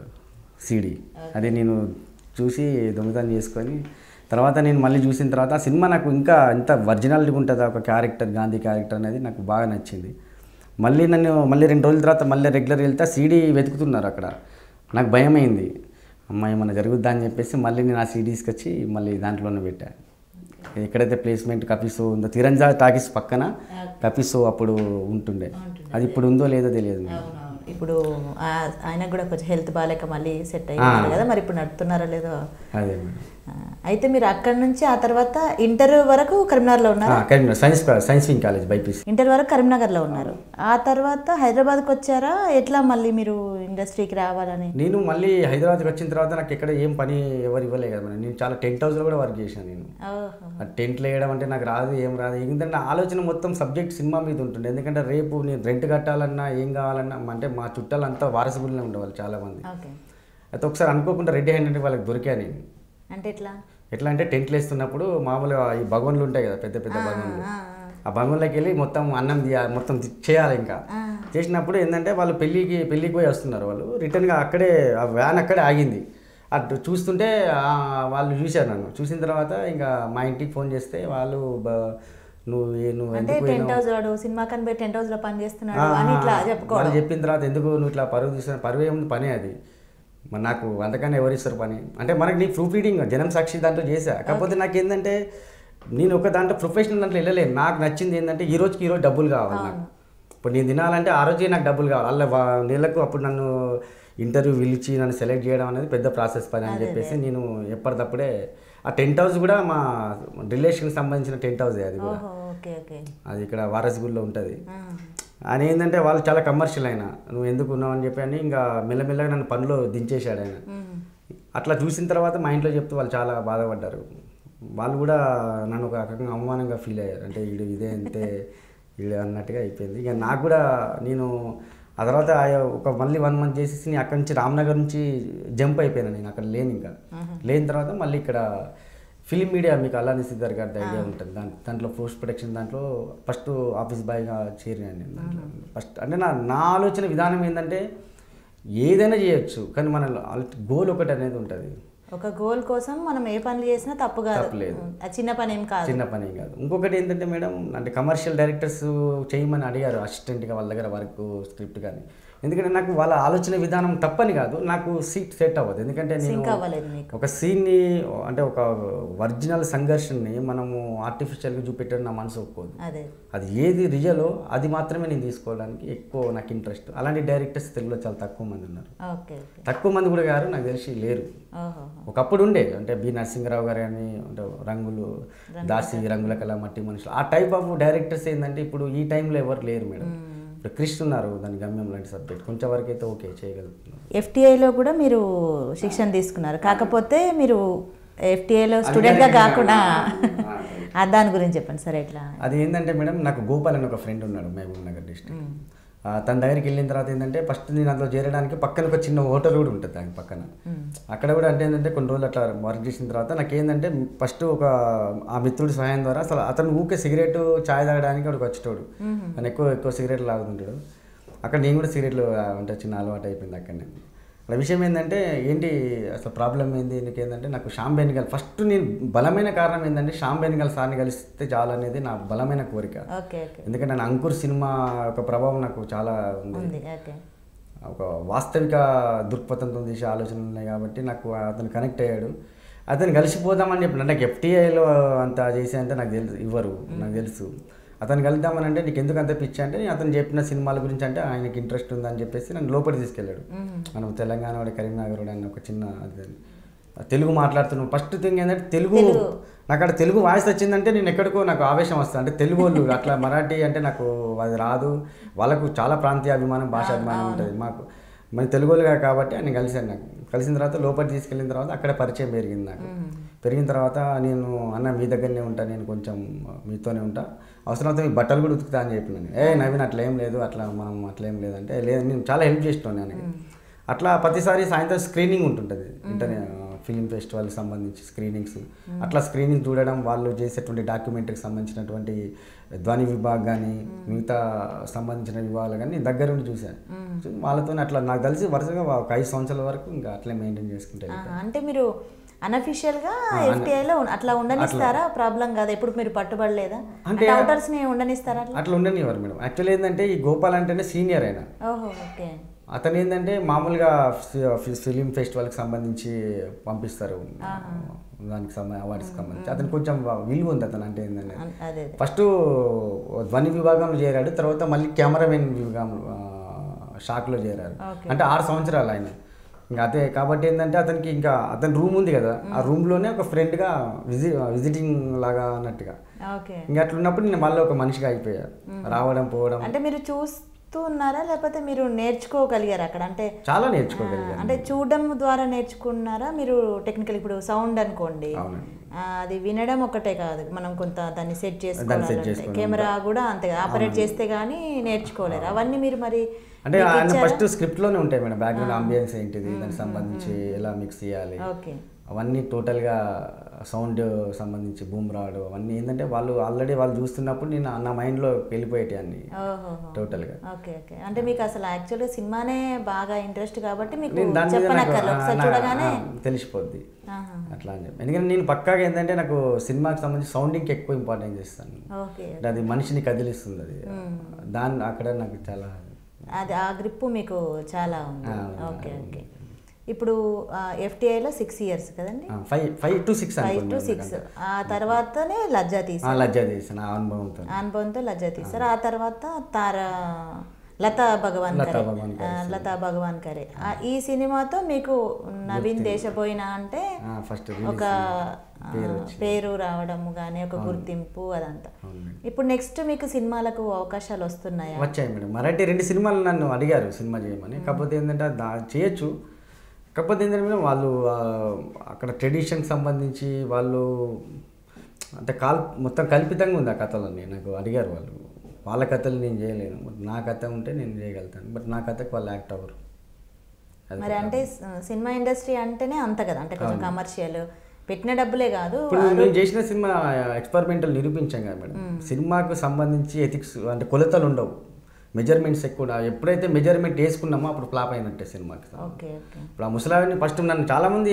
CD, అది నేను చూసి దొంగతనం చేసుకొని తర్వాత నేను మళ్ళీ చూసిన తర్వాత ఆ సినిమా నాకు ఇంకా ఎంత ఒరిజినాలిటీ ఉంటుందా ఒక క్యారెక్టర్, గాంధీ క్యారెక్టర్ అనేది నాకు బాగా నచ్చింది. మళ్ళీ 2 రోజుల తర్వాత మళ్ళీ రెగ్యులర్ వెళ్తే CD వెతుకుతున్నారు అక్కడ. నాకు భయమైంది, అమ్మాయి ఏమన్నా జరుగుద్దా అని చెప్పేసి మళ్ళీ నేను ఆ CD తీసుకొచ్చి మళ్ళీ దాంట్లోనే పెట్టాను. ఎక్కడైతే ప్లేస్మెంట్ కపిసో ఉందో, తిరంజా టాకీస్ పక్కన కపిసో అప్పుడు ఉంటుండే, అది ఇప్పుడు ఉందో లేదో తెలియదు. ఇప్పుడు ఆయనకు కూడా కొంచెం హెల్త్ బాగాలేక మళ్ళీ సెట్ అయ్యారు కదా, మరి ఇప్పుడు నడుతున్నారో లేదో. అదే అయితే మీరు అక్కడ నుంచి ఆ తర్వాత ఇంటర్ వరకు కరీంనగర్లో ఉన్నారు? Karimnagar science wing college BiPC. Inter వరకు కరీంనగర్లో ఉన్నారు. ఆ తర్వాత హైదరాబాద్కి వచ్చారా? ఎట్లా మళ్ళీ మీరు ఇండస్ట్రీకి రావాలని? నేను మళ్ళీ హైదరాబాద్కి వచ్చిన తర్వాత నాకు ఎక్కడ ఏం పని ఎవరు ఇవ్వలేదు కదా మేడం. నేను చాలా టెంట్ హౌస్లో కూడా వర్క్ చేశాను. నేను టెంట్లు వేయడం అంటే నాకు రాదు, ఏం రాదు. ఎందుకంటే ఆలోచన మొత్తం సబ్జెక్ట్ సినిమా మీద ఉంటుండే. ఎందుకంటే రేపు నేను రెంట్ కట్టాలన్నా ఏం కావాలన్నా అంటే మా చుట్టాలంతా వారసుగులనే ఉండేవాళ్ళు చాలామంది. అయితే ఒకసారి అనుకోకుండా రెడ్ హ్యాండ్ వాళ్ళకి దొరికా నేను. అంటే ఎట్లా అంటే టెంట్లు వేస్తున్నప్పుడు మామూలుగా ఈ భగవన్లు ఉంటాయి కదా, పెద్ద పెద్ద భగవన్లు, ఆ భగవన్లోకి వెళ్ళి మొత్తం అన్నం మొత్తం చేయాలి. ఇంకా చేసినప్పుడు ఏంటంటే వాళ్ళు పెళ్ళికి పోయి వస్తున్నారు. వాళ్ళు రిటర్న్గా అక్కడే ఆ వ్యాన్ అక్కడే ఆగింది. అటు చూస్తుంటే వాళ్ళు చూశారు నన్ను. చూసిన తర్వాత ఇంకా మా ఇంటికి ఫోన్ చేస్తే వాళ్ళు వాళ్ళు చెప్పిన తర్వాత ఎందుకు నువ్వు ఇట్లా పరువు తీసిన, పరువు ఏముంది పనే అది, మరి నాకు అంతకన్నా ఎవరు ఇస్తారు పని అంటే మనకి నీ ప్రూఫ్ రీడింగ్ జనం సాక్షి దాంట్లో చేశా. కాకపోతే నాకు ఏంటంటే నేను ఒక దాంట్లో ప్రొఫెషనల్ దాంట్లో వెళ్ళలేను. నాకు నచ్చింది ఏంటంటే ఈ రోజుకి ఈరోజు డబ్బులు కావాలి నాకు. ఇప్పుడు నేను తినాలంటే ఆ రోజే నాకు డబ్బులు కావాలి. అలా నెలకు అప్పుడు నన్ను ఇంటర్వ్యూ పిలిచి నన్ను సెలెక్ట్ చేయడం అనేది పెద్ద ప్రాసెస్ పని అని చెప్పేసి నేను ఎప్పటికప్పుడే ఆ టెంట్ హౌస్ కూడా మా రిలేషన్కి సంబంధించిన టెంట్ హౌస్ అది కూడా, అది ఇక్కడ వారసుగుల్లో ఉంటుంది. ఆయన ఏంటంటే వాళ్ళు చాలా కమర్షియల్ అయినా నువ్వు ఎందుకు ఉన్నావు అని చెప్పి అని ఇంకా మెల్లమెల్లగా నన్ను పనిలో దించేశాడు ఆయన. అట్లా చూసిన తర్వాత మా ఇంట్లో చెప్తే వాళ్ళు చాలా బాధపడ్డారు. వాళ్ళు కూడా నన్ను ఒక రకంగా అవమానంగా ఫీల్ అయ్యారు. అంటే ఇదే అంతే అన్నట్టుగా అయిపోయింది. ఇక నాకు కూడా నేను ఆ తర్వాత మళ్ళీ 1 month చేసేసి నేను అక్కడి నుంచి రామ్నగర్ నుంచి జంప్ అయిపోయాను. నేను అక్కడ లేని తర్వాత మళ్ళీ ఇక్కడ ఫిలిం మీడియా, మీకు అల్లాని సిద్ధార్థ్ గారి ఐడియా ఉంటుంది, దాంట్లో పోస్ట్ ప్రొడక్షన్ దాంట్లో ఫస్ట్ ఆఫీస్ బాయ్గా చేరాను నేను దాంట్లో. ఫస్ట్ అంటే నా ఆలోచన విధానం ఏంటంటే ఏదైనా చేయొచ్చు, కానీ మన గోల్ ఒకటి అనేది ఉంటుంది. ఒక గోల్ కోసం మనం ఏ పనులు చేసినా తప్పులేదు, చిన్న పని ఏం కాదు. ఇంకొకటి ఏంటంటే మేడం, అంటే కమర్షియల్ డైరెక్టర్స్ చేయమని అడిగారు అసిస్టెంట్గా వాళ్ళ దగ్గర వర్క్ స్క్రిప్ట్ కానీ. ఎందుకంటే నాకు వాళ్ళ ఆలోచన విధానం తప్పని కాదు, నాకు సెట్ అవ్వదు. ఎందుకంటే నేను ఒక సీన్ని అంటే ఒక ఒరిజినల్ సంఘర్షణని మనము ఆర్టిఫిషియల్గా చూపెట్టడం నా మనసు ఒప్పుకోదు. అది ఏది రియలో అది మాత్రమే నేను తీసుకోవడానికి ఎక్కువ నాకు ఇంట్రెస్ట్. అలాంటి డైరెక్టర్స్ తెలుగులో చాలా తక్కువ మంది ఉన్నారు. తక్కువ మంది కూడా గారు నాకు తెలిసి లేరు. ఒకప్పుడు ఉండే, అంటే బి నరసింహరావు గారు అని, అంటే రంగులు దాసి, రంగుల కళ, మట్టి మనుషులు, ఆ టైప్ ఆఫ్ డైరెక్టర్స్ ఏంటంటే ఇప్పుడు ఈ టైంలో ఎవరు లేరు మేడం. క్రిష్ ఉన్నారు, దాని గమ్యం లాంటి సబ్జెక్ట్ కొంచెం వరకు అయితే ఓకే చేయగలుగుతున్నారు. FTIలో కూడా మీరు శిక్షణ తీసుకున్నారు, కాకపోతే మీరు FTIలో స్టూడెంట్గా కాకుండా దాని గురించి చెప్పండి సార్. ఎట్లా అది ఏంటంటే మేడం, నాకు గోపాల్ అని ఒక ఫ్రెండ్ ఉన్నాడు మహబూబ్ నగర్ డిస్ట్రిక్ట్. తన దగ్గరికి వెళ్ళిన తర్వాత ఏంటంటే ఫస్ట్ నేను అందులో చేరడానికి పక్కన ఒక చిన్న హోటల్ కూడా ఉంటుంది దాని పక్కన. అక్కడ కూడా అంటే ఏంటంటే కొన్ని రోజులు అట్లా వర్క్ చేసిన తర్వాత నాకేంటంటే ఫస్ట్ ఆ మిత్రుడి సహాయం ద్వారా అసలు అతను ఊకే సిగరెట్ చాయ్ తాగడానికి అక్కడికి వచ్చేటోడు. తను ఎక్కువ సిగరెట్లు తాగుతుంటాడు. అక్కడ నేను కూడా సిగరెట్లు అంటే చిన్న అలవాటు అయిపోయింది అక్కడనే. అక్కడ విషయం ఏంటంటే ఏంటి అసలు ప్రాబ్లం ఏంది నీకేంటంటే నాకు శ్యామ్ బెనగల్ ఫస్ట్ నేను బలమైన కారణం ఏంటంటే శ్యామ్ బెనగల్ సార్ని కలిస్తే చాలు అనేది నా బలమైన కోరిక. ఎందుకంటే నేను అంకుర్ సినిమా యొక్క ప్రభావం నాకు చాలా ఉంది. ఒక వాస్తవిక దృక్పథంతో తీసే ఆలోచనలు ఉన్నాయి కాబట్టి నాకు అతను కనెక్ట్ అయ్యాడు. అతను కలిసిపోదామని చెప్పి నాకు FTIలో అంత చేసే అంటే నాకు తెలుసు ఇవ్వరు, నాకు తెలుసు. అతను కలుద్దామని అంటే నీకు ఎందుకు అంత పిచ్చి అంటే అతను చెప్పిన సినిమాల గురించి అంటే ఆయనకి ఇంట్రెస్ట్ ఉందని చెప్పేసి నన్ను లోపలికి తీసుకెళ్ళాడు. మనం తెలంగాణ వాడి కరీంనగర్ అని ఒక చిన్న తెలుగు మాట్లాడుతున్నాం. ఫస్ట్ థింగ్ ఏంటంటే తెలుగు నాకు అక్కడ తెలుగు వాయిస్ వచ్చిందంటే నేను ఎక్కడికో నాకు ఆవేశం వస్తుంది. అంటే తెలుగు వాళ్ళు అట్లా మరాఠీ అంటే నాకు అది రాదు. వాళ్ళకు చాలా ప్రాంతీయ అభిమానం, భాషాభిమానం ఉంటుంది. మాకు మన తెలుగు వాళ్ళు కాబట్టి ఆయన కలిశాను. నాకు కలిసిన తర్వాత లోపలికి తీసుకెళ్ళిన తర్వాత అక్కడ పరిచయం పెరిగింది నాకు. పెరిగిన తర్వాత నేను అన్న మీ దగ్గరనే ఉంటా, నేను కొంచెం మీతోనే ఉంటా, అవసరమైతే మీ బట్టలు కూడా ఉతుకుతా అని చెప్పినాను. నవీన్ అట్లా ఏం లేదు, అట్లా మనం అట్లా ఏం లేదంటే లేదు నేను చాలా హెల్ప్ చేస్తున్నాను ఆయనకి. అట్లా ప్రతిసారి సాయంత్రం స్క్రీనింగ్ ఉంటుంటుంది ఇంటర్నెట్ ఫిలిం ఫెస్టివల్కి సంబంధించి స్క్రీనింగ్స్. అట్లా స్క్రీనింగ్ చూడడం, వాళ్ళు చేసేటువంటి డాక్యుమెంటరీకి సంబంధించినటువంటి ధ్వని విభాగం కానీ మిగతా సంబంధించిన విభాగాలు కానీ నేను దగ్గర ఉండి చూశాను. వాళ్ళతో అట్లా నాకు తెలిసి వరుసగా ఒక 5 సంవత్సరాల వరకు ఇంకా అట్లే మెయింటైన్ చేసుకుంటాను. అంటే మీరు అనఫిషియల్గా FTIలో అట్లా ఉండనిస్తారా? ప్రాబ్లం కాదా? ఇప్పుడు మీరు పట్టుబడలేదా? అంటే అవుటర్స్ని ఉండనిస్తారా? అట్లా ఉండనివ్వరు మేడం. యాక్చువల్ ఏంటంటే ఈ గోపాల్ అంటేనే సీనియర్ అయినా. ఓకే. అతను ఏంటంటే మామూలుగా ఫిలిం ఫెస్టివల్కి సంబంధించి పంపిస్తారు, దానికి అవార్డ్స్కి సంబంధించి. అతను కొంచెం విలువ ఉంది. అతను అంటే ఏంటంటే ఫస్ట్ ధ్వని విభాగంలో చేరాడు, తర్వాత మళ్ళీ కెమెరామెన్ విభాగం షాక్లో చేరారు. అంటే 6 సంవత్సరాలు ఆయన. ఇంకా అదే కాబట్టి ఏంటంటే అతనికి ఇంకా అతని రూమ్ ఉంది కదా, ఆ రూమ్లోనే ఒక ఫ్రెండ్గా విజిటింగ్ లాగా అన్నట్టుగా. ఇంకా అట్లా ఉన్నప్పుడు నేను మళ్ళీ ఒక మనిషిగా అయిపోయా, రావడం పోవడం. అంటే మీరు ఉన్నారా లేకపోతే మీరు నేర్చుకోగలిగారు అక్కడ? అంటే చాలా నేర్చుకోగలిగారు. అంటే చూడడం ద్వారా నేర్చుకున్నారా మీరు? టెక్నికల్ ఇప్పుడు సౌండ్ అనుకోండి, అది వినడం ఒకటే కాదు, మనం కొంత దాన్ని సెట్ చేసుకోవాలి, కెమెరా కూడా అంతే ఆపరేట్ చేస్తే గానీ నేర్చుకోలేరు అవన్నీ మీరు. మరి అంటే ఆయన ఫస్ట్ స్క్రిప్ట్లోనే ఉంటాయి మేడం, బ్యాక్గ్రౌండ్ అంబియన్స్ ఏంటిది, దానికి సంబంధించి ఎలా మిక్స్ చేయాలి అవన్నీ టోటల్గా, సౌండ్ సంబంధించి బూమ్ రావడం అవన్నీ ఏంటంటే వాళ్ళు ఆల్రెడీ వాళ్ళు చూస్తున్నప్పుడు నేను నా మైండ్లో వెళ్ళిపోయేటి అన్ని టోటల్గా. Okay okay. అంటే మీకు అసలు యాక్చువల్గా సినిమానే బాగా ఇంట్రెస్ట్ కాబట్టి మీకు తెలిసిపోద్ది అట్లా అని చెప్పి. ఎందుకంటే నేను పక్కాగా ఏంటంటే నాకు సినిమాకి సంబంధించి సౌండింగ్కి ఎక్కువ ఇంపార్టెన్స్ ఇస్తాను. అది మనిషిని కదిలిస్తుంది, అది దాన్ని అక్కడ నాకు చాలా అది ఆ గ్రిప్పు మీకు చాలా ఉంది. Okay okay. ఇప్పుడు FTIలో 6 years కదండి? 5 to 6. ఆ తర్వాతనే లజ్జా తీసారు. అనుభవంతో లజ్జా తీసారు. ఆ తర్వాత లతా భగవాన్ కరే ఈ సినిమాతో మీకు నవీన్ దేశపోయినా అంటే ఒక పేరు రావడము కానీ ఒక గుర్తింపు అదంతా. ఇప్పుడు నెక్స్ట్ మీకు సినిమాలకు అవకాశాలు వస్తున్నాయా? వచ్చాయి మేడం. మరాఠీ 2 సినిమాలు నన్ను అడిగారు సినిమా చేయమని. కాకపోతే ఏంటంటే చేయొచ్చు, కాకపోతే ఏంటంటే మేడం వాళ్ళు అక్కడ ట్రెడిషన్కి సంబంధించి వాళ్ళు అంటే మొత్తం కల్పితంగా ఉంది ఆ కథలన్నీ. నాకు అడిగారు వాళ్ళు, వాళ్ళ కథలు నేను చేయలేను, నా కథ ఉంటే నేను చేయగలుగుతాను, బట్ నా కథకు వాళ్ళు యాక్ట్ అవ్వరు. మరి అంటే సినిమా ఇండస్ట్రీ అంటేనే అంత కదా, అంటే కొంచెం కమర్షియల్, పెట్టిన డబ్బులే కాదు. ఇప్పుడు నేను చేసిన సినిమా ఎక్స్పెరిమెంటల్ నిరూపించాం కదా మేడం. సినిమాకు సంబంధించి ఎథిక్స్ అంటే కొలతలు ఉండవు, మెజర్మెంట్స్ ఎక్కువ. ఎప్పుడైతే మెజర్మెంట్ వేసుకున్నామో అప్పుడు ఫ్లాప్ అయినట్టే సినిమాకి. ఇప్పుడు ఆ ముసలావిని ఫస్ట్ నన్ను చాలామంది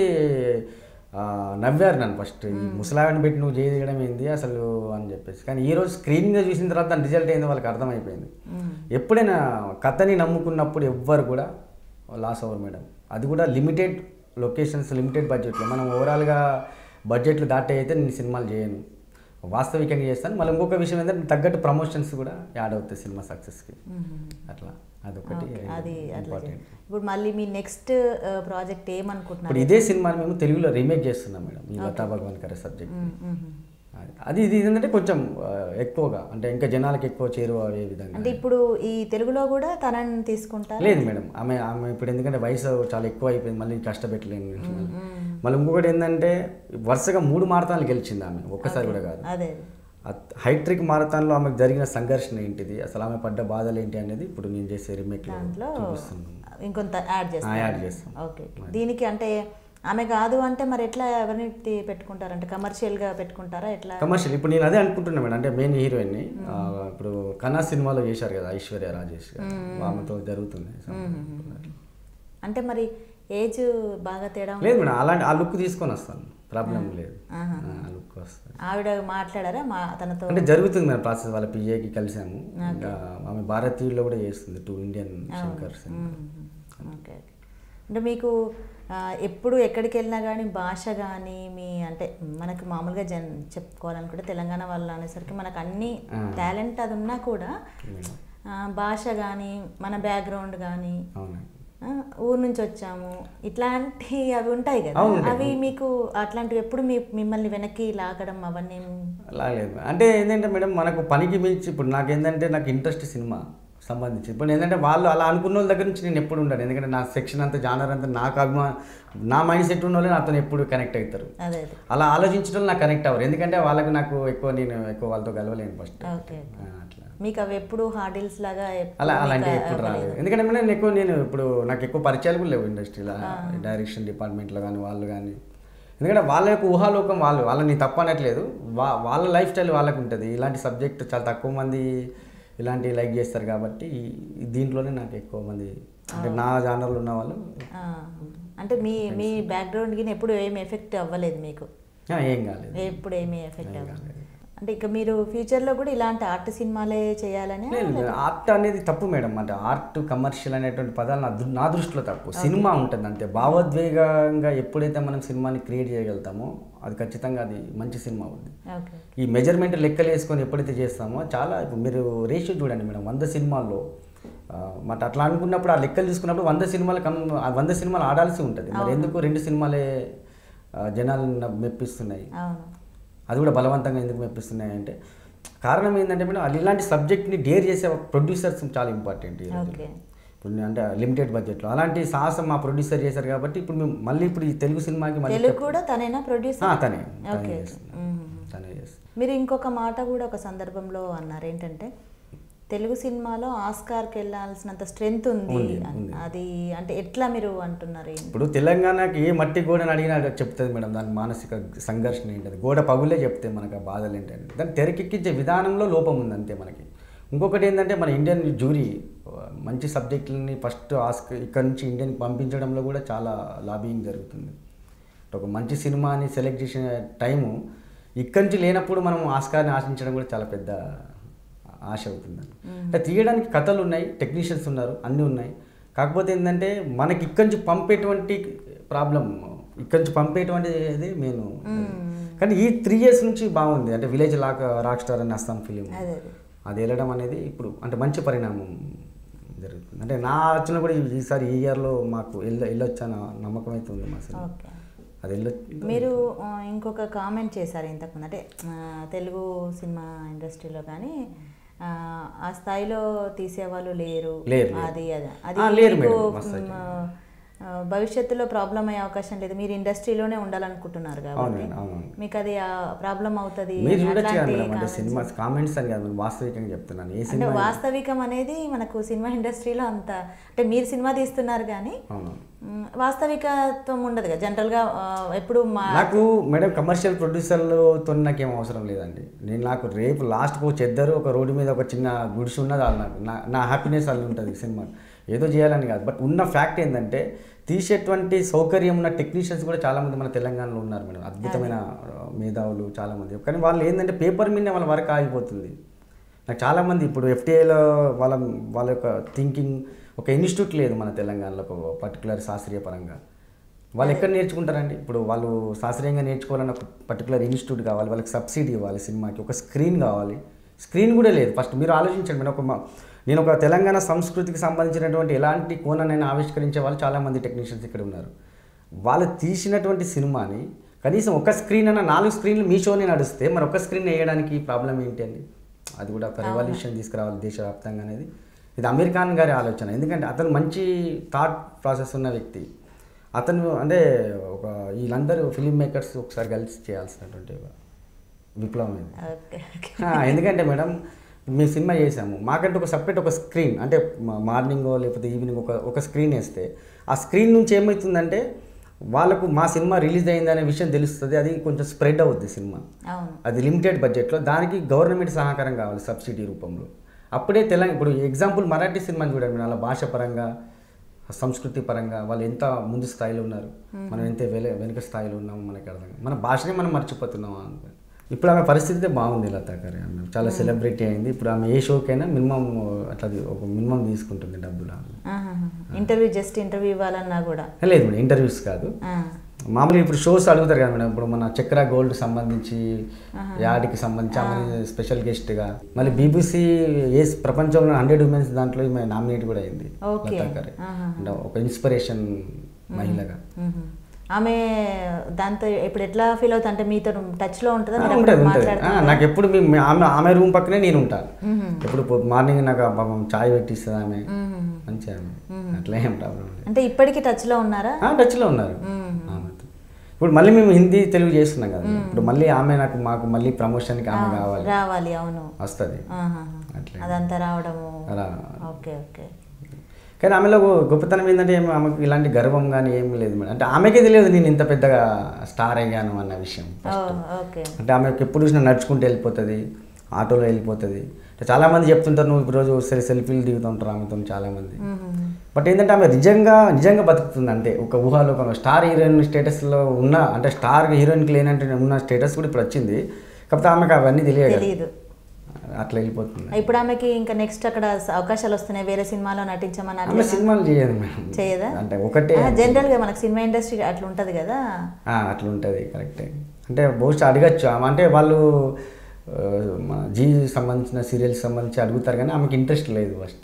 నవ్వారు, నన్ను ఫస్ట్ ఈ ముసలావిని పెట్టి నువ్వు చేయడం ఏంది అసలు అని చెప్పేసి. కానీ ఈరోజు స్క్రీన్గా చూసిన తర్వాత దాని రిజల్ట్ ఏందో వాళ్ళకి అర్థమైపోయింది. ఎప్పుడైనా కథని నమ్ముకున్నప్పుడు ఎవ్వరు కూడా లాస్ అవ్వరు మేడం. అది కూడా లిమిటెడ్ లొకేషన్స్, లిమిటెడ్ బడ్జెట్లో. మనం ఓవరాల్గా బడ్జెట్లు దాటే అయితే నేను సినిమాలు చేయను, వాస్తవికంగా చేస్తాను. మళ్ళీ ఇంకొక విషయం ఏంటంటే తగ్గట్టు ప్రమోషన్స్ కూడా యాడ్ అవుతాయి సినిమా సక్సెస్కి. అట్లా అదొకటి ఇంపార్టెంట్. ఇప్పుడు మళ్ళీ మీ నెక్స్ట్ ప్రాజెక్ట్ ఏమనుకుంటున్నారు? ఇప్పుడు ఇదే సినిమాని మేము తెలుగులో రీమేక్ చేస్తున్నాం మేడం, ఈ లతా భగవాన్ కరే సబ్జెక్ట్. అది ఇది ఏంటంటే కొంచెం ఎక్కువగా అంటే ఇంకా జనాలకు ఎక్కువ చేరువయ్యే విధంగా. అంటే ఇప్పుడు ఈ తెలుగులో కూడా తనని తీసుకుంటారు? లేదు మేడం, ఆమె ఇప్పుడు ఎందుకంటే వయసు చాలా ఎక్కువ అయిపోయింది, మళ్ళీ కష్టపెట్టలేను. మళ్ళీ ఇంకొకటి ఏంటంటే వరుసగా 3 మారథాన్లు గెలిచింది ఆమె, ఒక్కసారి కూడా కాదు. హైట్రిక్ మారథాన్లో ఆమెకు జరిగిన సంఘర్షణ ఏంటిది, అసలు ఆమె పడ్డ బాధలు ఏంటి అనేది ఇప్పుడు నేను చేసే రీమేక్లో చూపిస్తున్నాను. ఇంకొంత యాడ్ చేస్తాను. ఓకే. దీనికి అంటే ఆమె కాదు అంటే మరి ఎట్లా ఎవరిని పెట్టుకుంటారు? అంటే కమర్షియల్గా పెట్టుకుంటారా ఎట్లా? కమర్షియల్. ఇప్పుడు నేను అదే అనుకుంటున్నా మేడం, అంటే మెయిన్ హీరోయిన్ని ఇప్పుడు కన్నా సినిమాలో చేశారు కదా ఐశ్వర్య రాజేష్, ఆమెతో జరుగుతుంది. అంటే మరి ఏజ్ బాగా తేడా లేదు మేడం, అలాంటి ఆ లుక్ తీసుకొని వస్తాను, ప్రాబ్లం లేదు, ఆ లుక్ వస్తాను. ఆవిడ మాట్లాడారా తనతో? అంటే జరుగుతుంది మేడం ప్రాసెస్, వాళ్ళ పిఏకి కలిసాము, ఇంకా ఆమె భారతీయుల్లో కూడా చేస్తుంది 2 ఇండియన్ సింగర్స్. ఓకే. అంటే మీకు ఎప్పుడు ఎక్కడికి వెళ్ళినా కానీ భాష కానీ మీ అంటే మనకు మామూలుగా చెప్పుకోవాలనుకుంటే తెలంగాణ వాళ్ళు అనేసరికి మనకు అన్ని టాలెంట్ అది ఉన్నా కూడా భాష కానీ మన బ్యాక్గ్రౌండ్ కానీ ఊరు నుంచి వచ్చాము ఇట్లాంటి అవి ఉంటాయి కదా, అవి మీకు అట్లాంటివి ఎప్పుడు మిమ్మల్ని వెనక్కి లాగడం అవన్నీ లాగలేదు. అంటే ఏంటంటే మేడం, మనకు పనికి మించి ఇప్పుడు నాకేంటంటే నాకు ఇంట్రెస్ట్ సినిమా సంబంధించి, ఇప్పుడు ఏంటంటే వాళ్ళు అలా అనుకున్న వాళ్ళ దగ్గర నుంచి నేను ఎప్పుడు ఉంటాను, ఎందుకంటే నా సెక్షన్ అంతా జానర్ అంతా నాకు నా మైండ్ సెట్ ఉన్న వాళ్ళే నాతో ఎప్పుడు కనెక్ట్ అవుతారు. అలా ఆలోచించడం నాకు కనెక్ట్ అవ్వరు, ఎందుకంటే వాళ్ళకి నాకు నేను ఎక్కువ వాళ్ళతో కలవలేను ఫస్ట్. అట్లా మీకు అవి ఎప్పుడు హార్డిల్స్ లాగా అలాంటివి ఎప్పుడు రాలేదు, ఎందుకంటే నేను ఇప్పుడు నాకు ఎక్కువ పరిచయాలు కూడా లేవు ఇండస్ట్రీలో, డైరెక్షన్ డిపార్ట్మెంట్లో కానీ వాళ్ళు కానీ, ఎందుకంటే వాళ్ళ యొక్క ఊహాలోకం వాళ్ళని తప్ప అనట్లేదు, వాళ్ళ లైఫ్ స్టైల్ వాళ్ళకు ఉంటుంది. ఇలాంటి సబ్జెక్ట్ చాలా తక్కువ మంది ఇలాంటి లైక్ చేస్తారు కాబట్టి దీంట్లోనే నాకు ఎక్కువ మంది అంటే నా జానర్లో ఉన్న వాళ్ళు. అంటే మీ బ్యాక్గ్రౌండ్కి ఎప్పుడు ఏమి ఎఫెక్ట్ అవ్వలేదు మీకు? ఏం కాలేదు, ఎప్పుడు ఏమి ఎఫెక్ట్ అవ్వలేదు. అంటే ఇక మీరు ఫ్యూచర్లో కూడా ఇలాంటి ఆర్ట్ సినిమాలే చేయాలని? ఆర్ట్ అనేది తప్పు మేడం, అంటే ఆర్ట్ కమర్షియల్ అనేటువంటి పదాలు నా దృష్టిలో తప్పు. సినిమా ఉంటుంది అంతే, భావోద్వేగంగా ఎప్పుడైతే మనం సినిమాని క్రియేట్ చేయగలుగుతామో అది ఖచ్చితంగా అది మంచి సినిమా అవుతుంది. ఈ మెజర్మెంట్ లెక్కలు వేసుకొని ఎప్పుడైతే చేస్తామో చాలా, ఇప్పుడు మీరు రేషియో చూడండి మేడం, 100 సినిమాల్లో మరి అట్లా అనుకున్నప్పుడు ఆ లెక్కలు తీసుకున్నప్పుడు 100 సినిమాలు ఆడాల్సి ఉంటుంది. మరి ఎందుకు 2 సినిమాలే జనాలను మెప్పిస్తున్నాయి, అది కూడా బలవంతంగా ఎందుకు మెప్పిస్తున్నాయి అంటే కారణం ఏంటంటే మేడం, అది ఇలాంటి సబ్జెక్ట్ని డేర్ చేసే ప్రొడ్యూసర్స్ చాలా ఇంపార్టెంట్. ఇప్పుడు అంటే లిమిటెడ్ బడ్జెట్లో అలాంటి సాహసం మా ప్రొడ్యూసర్ చేశారు కాబట్టి ఇప్పుడు మేము మళ్ళీ ఇప్పుడు ఈ తెలుగు సినిమాకి మళ్ళీ కూడా తనేనా ప్రొడ్యూసర్? తనే. మీరు ఇంకొక మాట కూడా ఒక సందర్భంలో అన్నారు, ఏంటంటే తెలుగు సినిమాలో ఆస్కార్కి వెళ్ళాల్సినంత స్ట్రెంగ్త్ ఉంది, అది అంటే ఎట్లా మీరు అంటున్నారు? ఇప్పుడు తెలంగాణకి ఏ మట్టి గోడని అడిగినా చెప్తుంది మేడం, దాని మానసిక సంఘర్షణ ఏంటది, గోడ పగులే చెప్తే మనకు ఆ బాధలు ఏంటంటే దాన్ని తెరకెక్కించే విధానంలో లోపం ఉంది అంతే మనకి. ఇంకొకటి ఏంటంటే మన ఇండియన్ జ్యూరీ మంచి సబ్జెక్టులని ఫస్ట్ ఇక్కడ నుంచి ఇండియన్కి పంపించడంలో కూడా చాలా లాబింగ్ జరుగుతుంది. ఒక మంచి సినిమాని సెలెక్ట్ చేసిన టైము ఇక్కడి నుంచి లేనప్పుడు మనం ఆస్కార్ని ఆశించడం కూడా చాలా పెద్ద ఆశ అవుతుంది. అంటే తీయడానికి కథలు ఉన్నాయి, టెక్నీషియన్స్ ఉన్నారు, అన్నీ ఉన్నాయి. కాకపోతే ఏంటంటే మనకి ఇక్కడి నుంచి పంపేటువంటి ప్రాబ్లం, ఇక్కడి నుంచి పంపేటువంటిది మెయిన్. కానీ ఈ 3 years నుంచి బాగుంది, అంటే విలేజ్ రాక్ స్టార్ అని అస్సాం ఫిలిం అది వెళ్ళడం అనేది ఇప్పుడు అంటే మంచి పరిణామం జరుగుతుంది. అంటే నా ఆలోచన కూడా ఈసారి ఈ ఇయర్లో మాకు వెళ్ళొచ్చా నమ్మకం అయితే ఉంది మా సినిమా. అది మీరు ఇంకొక కామెంట్ చేశారు ఇంతకుముందు, అంటే తెలుగు సినిమా ఇండస్ట్రీలో కానీ ఆ స్థాయిలో తీసేవాళ్ళు లేరు, అది భవిష్యత్తులో ప్రాబ్లం అయ్యే అవకాశం లేదు, మీరు ఇండస్ట్రీలోనే ఉండాలనుకుంటున్నారు కాబట్టి మీకు అది ప్రాబ్లం అవుతుంది. అంటే వాస్తవికం అనేది మనకు సినిమా ఇండస్ట్రీలో అంత, అంటే మీరు సినిమా తీస్తున్నారు కానీ వాస్తవికత్వం ఉండదు కదా జనరల్గా ఎప్పుడు. నాకు మేడం కమర్షియల్ ప్రొడ్యూసర్లతో నాకేం అవసరం లేదండి, నాకు రేపు లాస్ట్కి ఒక చెద్దరు ఒక రోడ్డు మీద ఒక చిన్న గుడిసి ఉన్నది వాళ్ళు నా హ్యాపీనెస్ అది ఉంటుంది. సినిమా ఏదో చేయాలని కాదు, బట్ ఉన్న ఫ్యాక్ట్ ఏంటంటే తీసేటువంటి సౌకర్యం ఉన్న టెక్నీషియన్స్ కూడా చాలామంది మన తెలంగాణలో ఉన్నారు మేడం, అద్భుతమైన మేధావులు చాలామంది. కానీ వాళ్ళు ఏంటంటే పేపర్ మీద వాళ్ళ వర్క్ ఆగిపోతుంది. నాకు చాలామంది ఇప్పుడు FTIలో వాళ్ళ యొక్క థింకింగ్ ఒక ఇన్స్టిట్యూట్ లేదు మన తెలంగాణలో ఒక పర్టికులర్ శాస్త్రీయ పరంగా. వాళ్ళు ఎక్కడ నేర్చుకుంటారండి? ఇప్పుడు వాళ్ళు శాస్త్రీయంగా నేర్చుకోవాలని ఒక పర్టికులర్ ఇన్స్టిట్యూట్ కావాలి, వాళ్ళకి సబ్సిడీ ఇవ్వాలి, సినిమాకి ఒక స్క్రీన్ కావాలి, స్క్రీన్ కూడా లేదు. ఫస్ట్ మీరు ఆలోచించండి మేడం, నేను ఒక తెలంగాణ సంస్కృతికి సంబంధించినటువంటి ఎలాంటి కోణాన్ని ఆవిష్కరించే వాళ్ళు చాలామంది టెక్నీషియన్స్ ఇక్కడ ఉన్నారు. వాళ్ళు తీసినటువంటి సినిమాని కనీసం ఒక స్క్రీన్ అన్న 4 స్క్రీన్లు మీ షోని నడిస్తే మరి ఒక స్క్రీన్ వేయడానికి ప్రాబ్లం ఏంటి అండి? అది కూడా ఒక రెవల్యూషన్ తీసుకురావాలి దేశవ్యాప్తంగా అనేది. ఇది అమీర్ ఖాన్ గారి ఆలోచన, ఎందుకంటే అతను మంచి థాట్ ప్రాసెస్ ఉన్న వ్యక్తి. అతను అంటే ఒక వీళ్ళందరూ ఫిలిం మేకర్స్ ఒకసారి కలిసి చేయాల్సినటువంటి విప్లవం ఇది. ఎందుకంటే మేడం మేము సినిమా చేసాము, మాకంటే ఒక సపరేట్ ఒక స్క్రీన్, అంటే మార్నింగ్ లేకపోతే ఈవినింగ్ ఒక స్క్రీన్ వేస్తే ఆ స్క్రీన్ నుంచి ఏమవుతుందంటే వాళ్ళకు మా సినిమా రిలీజ్ అయిందనే విషయం తెలుస్తుంది, అది కొంచెం స్ప్రెడ్ అవుద్ది సినిమా. అది లిమిటెడ్ బడ్జెట్లో, దానికి గవర్నమెంట్ సహకారం కావాలి సబ్సిడీ రూపంలో. అప్పుడే ఇప్పుడు ఎగ్జాంపుల్ మరాఠీ సినిమాని చూడండి, అలా భాష పరంగా సంస్కృతి పరంగా వాళ్ళు ఎంత ముందు స్థాయిలో ఉన్నారు, మనం ఎంత వెనుక స్థాయిలో ఉన్నామో మనకి అర్థం కాదు. మన భాషనే మనం మర్చిపోతున్నాం. ఇప్పుడు ఆమె పరిస్థితి బాగుంది. లతాకర్ ఆమె చాలా సెలబ్రిటీ అయింది. ఇప్పుడు ఆమె ఏ షోకైనా మినిమం అట్లా ఒక మినిమం తీసుకుంటుంది డబ్బులు. ఇంటర్వ్యూ ఇవ్వాలన్నా కూడా లేదు మేడం, ఇంటర్వ్యూస్ కాదు, మామూలుగా ఇప్పుడు షోస్ అడుగుతారు కదా మేడం. ఇప్పుడు మన చక్ర గోల్డ్ సంబంధించి యాడ్కి సంబంధించి ఆమె స్పెషల్ గెస్ట్గా, మళ్ళీ బీబీసీ ప్రపంచంలో 100 ఉమెన్స్ దాంట్లో ఈమె నామినేట్ కూడా అయింది. లతాకర్ అంటే ఒక ఇన్స్పిరేషన్ మహిళగా. ఆమె దాంతో ఇప్పుడు ఎట్లా ఫీల్ అవుతా అంటే మీతో టచ్లో ఉంటుందా? నాకు ఎప్పుడు ఆమె రూమ్ పక్కనే నేను ఉంటాను. ఎప్పుడు మార్నింగ్ నాకు పాపం చాయ్ పెట్టిస్తుంది ఆమె, మంచిగా అట్లా ఏం ప్రాబ్లం లేదు. అంటే ఇప్పటికీ టచ్లో ఉన్నారా? టచ్లో ఉన్నారు. ఇప్పుడు మళ్ళీ మేము హిందీ తెలుగు చేస్తున్నాం కదా, ఇప్పుడు మళ్ళీ ఆమె మాకు మళ్ళీ ప్రమోషన్కి ఆమె రావాలి. అవును, వస్తుంది. అట్లా అదంతా రావడము. ఓకే. కానీ ఆమెలో గొప్పతనం ఏంటంటే ఆమెకు ఇలాంటి గర్వం కానీ ఏమి లేదు మేడం. అంటే ఆమెకే తెలియదు నేను ఇంత పెద్దగా స్టార్ అయ్యాను అన్న విషయం. అంటే ఆమెకు ఎప్పుడు చూసినా నడుచుకుంటూ వెళ్ళిపోతుంది, ఆటోలో వెళ్ళిపోతుంది. చాలామంది చెప్తుంటారు నువ్వు ఈరోజు సెల్ఫీలు దిగుతుంటారు ఆమెతో చాలామంది. బట్ ఏంటంటే ఆమె నిజంగా బతుకుతుంది. అంటే ఒక ఊహాలోకంలో స్టార్ హీరోయిన్ స్టేటస్లో ఉన్న, అంటే స్టార్ హీరోయిన్కి లేనంటే ఉన్న స్టేటస్ కూడా ఇప్పుడు వచ్చింది. కాకపోతే ఆమెకు అవన్నీ తెలియదు, అట్లా వెళ్ళిపోతుంది. ఇప్పుడు ఆమెకి ఇంకా నెక్స్ట్ అక్కడ అవకాశాలు వస్తున్నాయి వేరే సినిమాలో నటించమని. సినిమాలు చేయదా? అంటే ఒకటే జనరల్గా మనకు సినిమా ఇండస్ట్రీ అట్లా ఉంటుంది కదా. అట్లా ఉంటుంది, కరెక్టే. అంటే బహుశా అడగచ్చు, అంటే వాళ్ళు జీ సంబంధించిన సీరియల్స్ సంబంధించి అడుగుతారు కానీ ఆమెకి ఇంట్రెస్ట్ లేదు ఫస్ట్.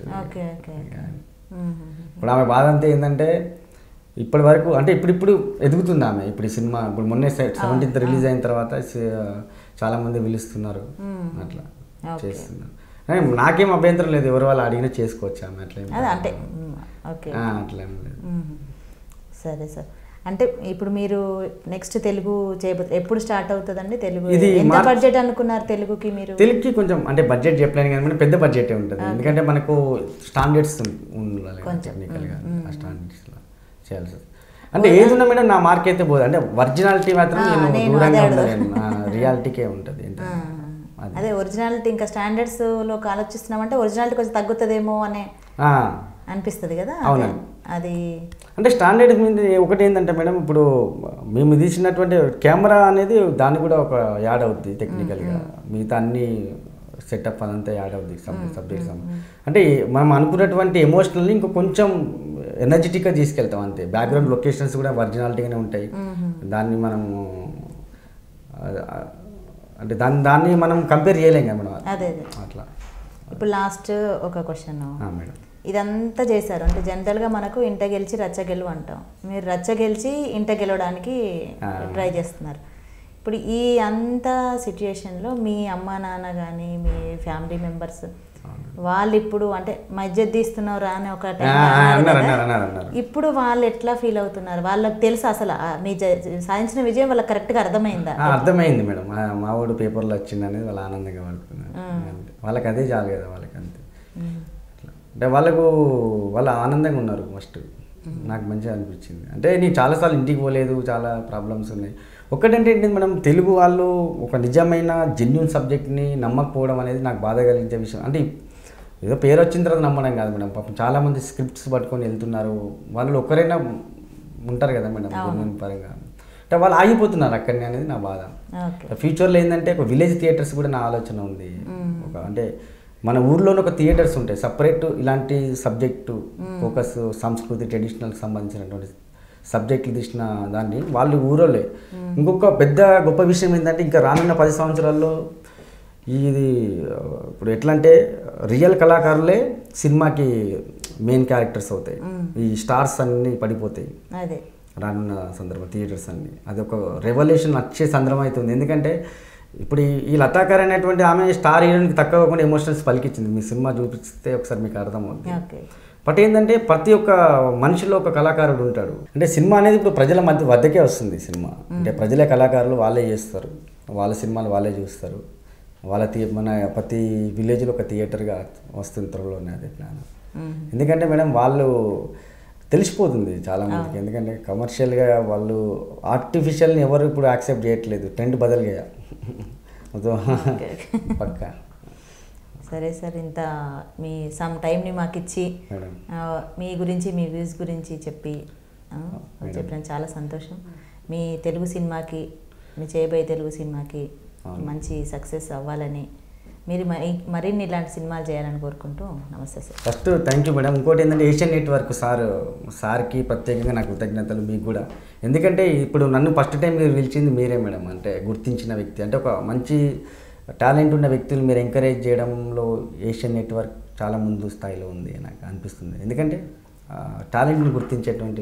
ఇప్పుడు ఆమె బాధ అంతా ఏంటంటే ఇప్పటి వరకు అంటే ఇప్పుడు ఎదుగుతుంది ఆమె. ఇప్పుడు ఈ సినిమా ఇప్పుడు మొన్నే 17th రిలీజ్ అయిన తర్వాత చాలామంది పిలుస్తున్నారు, అట్లా చేస్తున్నారు. నాకేం అభ్యంతరం లేదు, ఎవరు వాళ్ళు అడిగినా చేసుకోవచ్చు ఆమె. అట్లా అంటే అట్లా ఏం లేదు. సరే సార్, అంటే ఇప్పుడు మీరు నెక్స్ట్ తెలుగు చేయబోతే ఎప్పుడు స్టార్ట్ అవుతుందండి తెలుగు? ఇది ఎంత బడ్జెట్ అనుకున్నారు తెలుగుకి మీరు? తెలుగుకి కొంచెం అంటే బడ్జెట్ చెప్పలేను కానీ పెద్ద బడ్జెటే ఉంటుంది. ఎందుకంటే మనకు స్టాండర్డ్స్ ఉండాలి టెక్నికల్గా, ఆ స్టాండర్డ్స్లో చేయాల్సి వస్తుంది. అంటే ఏది ఉన్నా మేడం నా మార్క్ అయితే పోదు. అంటే ఒరిజినాలిటీ మాత్రం నేను దూరంగా ఉండలేను, రియాలిటీకే ఉంటుంది. అదే ఒరిజినాలిటీ ఇంకా స్టాండర్డ్స్లోకి ఆలోచిస్తున్నామంటే ఒరిజినాలిటీ కొంచెం తగ్గుతుందేమో అనే అనిపిస్తుంది కదా. అవునండి, అది అంటే స్టాండర్డ్ మీద ఒకటి ఏంటంటే మేడం, ఇప్పుడు మేము తీసినటువంటి కెమెరా అనేది దాన్ని కూడా ఒక యాడ్ అవుద్ది టెక్నికల్గా, మిగతా అన్ని సెటప్ అదంతా యాడ్ అవుద్ది సబ్జెక్ట్స్. అంటే మనం అనుకున్నటువంటి ఎమోషనల్ని ఇంకో కొంచెం ఎనర్జెటిక్గా తీసుకెళ్తాం అంతే. బ్యాక్గ్రౌండ్ లొకేషన్స్ కూడా ఒరిజినాలిటీగానే ఉంటాయి. దాన్ని మనము అంటే దాన్ని మనం కంపేర్ చేయలేం కదా మేడం. అదే అట్లా. ఇప్పుడు లాస్ట్ ఒక క్వశ్చన్ మేడం, ఇదంతా చేశారు అంటే జనరల్గా మనకు ఇంట గెలిచి రచ్చ గెలువు అంటాం. మీరు రచ్చ గెలిచి ఇంట గెలవడానికి ట్రై చేస్తున్నారు. ఇప్పుడు ఈ అంత సిచ్యుయేషన్లో మీ అమ్మ నాన్న కానీ మీ ఫ్యామిలీ మెంబర్స్ వాళ్ళు ఇప్పుడు అంటే మధ్యది తీస్తున్నారా అని ఒక ఇప్పుడు వాళ్ళు ఎట్లా ఫీల్ అవుతున్నారు? వాళ్ళకి తెలుసు అసలు మీ సాధించిన విజయం వాళ్ళకి కరెక్ట్గా అర్థమైందా? అర్థమైంది మేడం. మా వాడు పేపర్లో వచ్చింది అనేది వాళ్ళు ఆనందంగా పడుతున్నారు. వాళ్ళకి అదే చాలు కదా, వాళ్ళకి అంతే. అంటే వాళ్ళు ఆనందంగా ఉన్నారు. ఫస్ట్ నాకు మంచిగా అనిపించింది. అంటే నేను చాలాసార్లు ఇంటికి పోలేదు, చాలా ప్రాబ్లమ్స్ ఉన్నాయి. ఒక్కటంటే ఏంటి మేడం, తెలుగు వాళ్ళు ఒక నిజమైన జెన్యూన్ సబ్జెక్ట్ని నమ్మకపోవడం అనేది నాకు బాధ కలిగించే విషయం. అంటే ఏదో పేరు వచ్చిన తర్వాత నమ్మడం కాదు మేడం. పాపం చాలామంది స్క్రిప్ట్స్ పట్టుకొని వెళ్తున్నారు. వాళ్ళు ఒక్కరైనా ఉంటారు కదా మేడం గవర్నమెంట్ పరంగా, అంటే వాళ్ళు ఆగిపోతున్నారు అక్కడనే అనేది నా బాధ. ఫ్యూచర్లో ఏంటంటే ఒక విలేజ్ థియేటర్స్ కూడా నా ఆలోచన ఉంది. అంటే మన ఊర్లోనే ఒక థియేటర్స్ ఉంటాయి సపరేట్, ఇలాంటి సబ్జెక్టు ఫోకస్ సంస్కృతి ట్రెడిషనల్కి సంబంధించినటువంటి సబ్జెక్టులు తీసిన దాన్ని వాళ్ళు ఊరోలే. ఇంకొక పెద్ద గొప్ప విషయం ఏంటంటే ఇంకా రానున్న 10 సంవత్సరాల్లో ఇది ఇప్పుడు ఎట్లా అంటే రియల్ కళాకారులే సినిమాకి మెయిన్ క్యారెక్టర్స్ అవుతాయి. ఈ స్టార్స్ అన్నీ పడిపోతాయి రానున్న సందర్భం థియేటర్స్ అన్నీ. అది ఒక రెవల్యూషన్ వచ్చే సందర్భం అవుతుంది. ఎందుకంటే ఇప్పుడు ఈ లతాకర్ అనేటువంటి ఆమె స్టార్ హీరోయిన్కి తక్కువకుండా ఎమోషనల్స్ పలికించింది. మీ సినిమా చూపిస్తే ఒకసారి మీకు అర్థమవుతుంది. బట్ ఏంటంటే ప్రతి ఒక్క మనిషిలో ఒక కళాకారుడు ఉంటాడు. అంటే సినిమా అనేది ఇప్పుడు ప్రజల వద్దకే వస్తుంది. సినిమా అంటే ప్రజలే కళాకారులు, వాళ్ళే చేస్తారు, వాళ్ళ సినిమాలు వాళ్ళే చూస్తారు. మన ప్రతి విలేజ్లో ఒక థియేటర్గా వస్తుంది త్వరలోనే అదే ప్లాన్. ఎందుకంటే మేడం వాళ్ళు తెలిసిపోతుంది చాలామందికి. ఎందుకంటే కమర్షియల్గా వాళ్ళు ఆర్టిఫిషియల్ని ఎవరు ఇప్పుడు యాక్సెప్ట్ చేయట్లేదు. ట్రెండ్ బదలుగా పక్కా. సరే సార్, ఇంత మీ సమ్ టైంని మాకు ఇచ్చి మేడం మీ గురించి మీ వ్యూస్ గురించి చెప్పిన చాలా సంతోషం. మీ తెలుగు సినిమాకి, మీ చేయబోయే తెలుగు సినిమాకి మంచి సక్సెస్ అవ్వాలని, మీరు మరిన్ని ఇలాంటి సినిమాలు చేయాలని కోరుకుంటూ నమస్తే sir. First thank you madam. ఇంకోటి ఏంటంటే ఏషియన్ నెట్వర్క్ సార్కి ప్రత్యేకంగా నాకు కృతజ్ఞతలు, మీకు కూడా. ఎందుకంటే ఇప్పుడు నన్ను ఫస్ట్ టైం మీరు పిలిచింది మీరే మేడం. అంటే గుర్తించిన వ్యక్తి, అంటే ఒక మంచి టాలెంట్ ఉన్న వ్యక్తులు మీరు ఎంకరేజ్ చేయడంలో ఏషియన్ నెట్వర్క్ చాలా ముందు స్థాయిలో ఉంది నాకు అనిపిస్తుంది. ఎందుకంటే టాలెంట్ని గుర్తించేటువంటి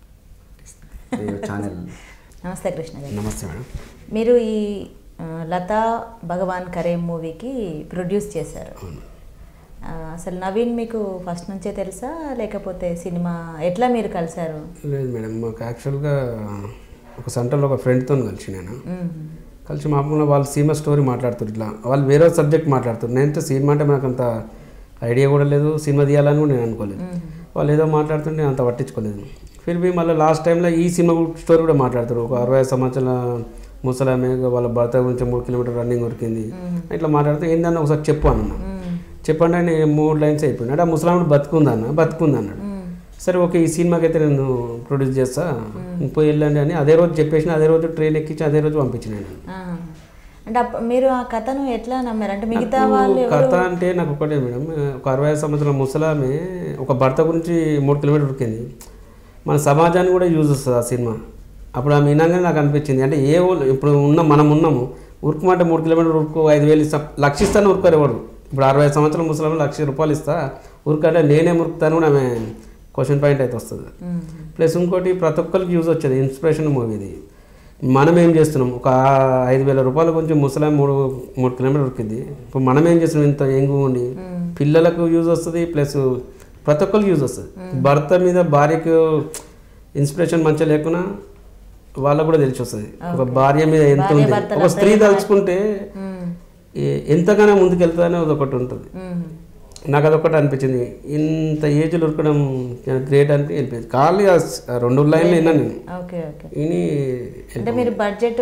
ఛానల్. నమస్తే కృష్ణ గారు. నమస్తే మేడం. మీరు ఈ లతా భగవాన్ కరీం మూవీకి ప్రొడ్యూస్ చేశారు. అసలు నవీన్ మీకు ఫస్ట్ నుంచే తెలుసా, లేకపోతే సినిమా ఎట్లా మీరు కలిశారు? లేదు మేడం, మాకు యాక్చువల్గా ఒక సెంటర్లో ఒక ఫ్రెండ్తో కలిసి నేను కలిసి మామూలుగా వాళ్ళు సినిమా స్టోరీ మాట్లాడుతారు. ఇట్లా వాళ్ళు వేరే సబ్జెక్ట్ మాట్లాడుతారు. నేనంటే సినిమా అంటే నాకు అంత ఐడియా కూడా లేదు, సినిమా తీయాలని కూడా నేను అనుకోలేదు. వాళ్ళు ఏదో మాట్లాడుతుంటే నేను అంత పట్టించుకోలేదు. ఫిర్బీ మళ్ళీ లాస్ట్ టైంలో ఈ సినిమా స్టోరీ కూడా మాట్లాడతారు. ఒక 60 సంవత్సరాల ముసలామే వాళ్ళ భర్త గురించి 3 కిలోమీటర్ రన్నింగ్ ఉరికింది ఇట్లా మాట్లాడితే ఏందన్న ఒకసారి చెప్పు అన్న. చెప్పండి నేను 3 లైన్స్ అయిపోయినాడు. ఆ ముసలాముడు బతుకుంది అన్నాడు. సరే ఓకే, ఈ సినిమాకి అయితే నేను ప్రొడ్యూస్ చేస్తా, పోయి వెళ్ళండి అని అదే రోజు చెప్పేసిన. అదే రోజు ట్రైన్ ఎక్కించి అదే రోజు పంపించిన. అంటే మీరు ఆ కథను ఎట్లా నమ్మారు? అంటే మిగతా వాళ్ళు కథ అంటే నాకు ఒకటే మేడం, ఒక 60 సంవత్సరాల ముసలామె ఒక భర్త గురించి 3 కిలోమీటర్ ఉరికింది. మన సమాజానికి కూడా యూజ్ వస్తుంది ఆ సినిమా. అప్పుడు ఆమె వినంగానే నాకు అనిపించింది, అంటే ఇప్పుడు మనం ఉన్నాము, ఉరుకుమంటే 3 కిలోమీటర్ ఉరుకు 5,000 ఇస్తా, లక్ష ఇస్తాను ఉరుకారు ఎవరు. ఇప్పుడు 60 సంవత్సరాల ముసలామె ₹1,00,000 ఇస్తా ఉరుకంటే నేనే ఉరుకుతాను కూడా ఆమె క్వశ్చన్ పాయింట్ అయితే వస్తుంది. ప్లస్ ఇంకోటి ప్రతి ఒక్కరికి యూజ్ వచ్చేది, ఇన్స్పిరేషన్ మూవీ ఇది. మనం ఏం చేస్తున్నాం, ఒక ₹5,000 గురించి ముసలాం 3 కిలోమీటర్ ఉరికింది. ఇప్పుడు మనం ఏం చేస్తున్నాం, ఇంత యంగ్ ఉండి పిల్లలకు యూజ్ వస్తుంది, ప్లస్ ప్రతి ఒక్కరికి యూజ్ వస్తుంది. భర్త మీద భార్యకు ఇన్స్పిరేషన్ మంచిగా లేకున్నా వాళ్ళకు కూడా తెలిసి వస్తుంది ఒక భార్య మీద ఎంత ఉంది. ఒక స్త్రీ తలుచుకుంటే ఎంతగానో ముందుకెళ్తుందని అదొకటి ఉంటుంది. నాకు అదొకటి అనిపించింది. ఇంత ఏజ్లో ఉరకడం గ్రేట్ అంటే వెళ్ళిపోయింది. ఖాళీ 2 లైన్లు అయినా నేను ఇని బడ్జెట్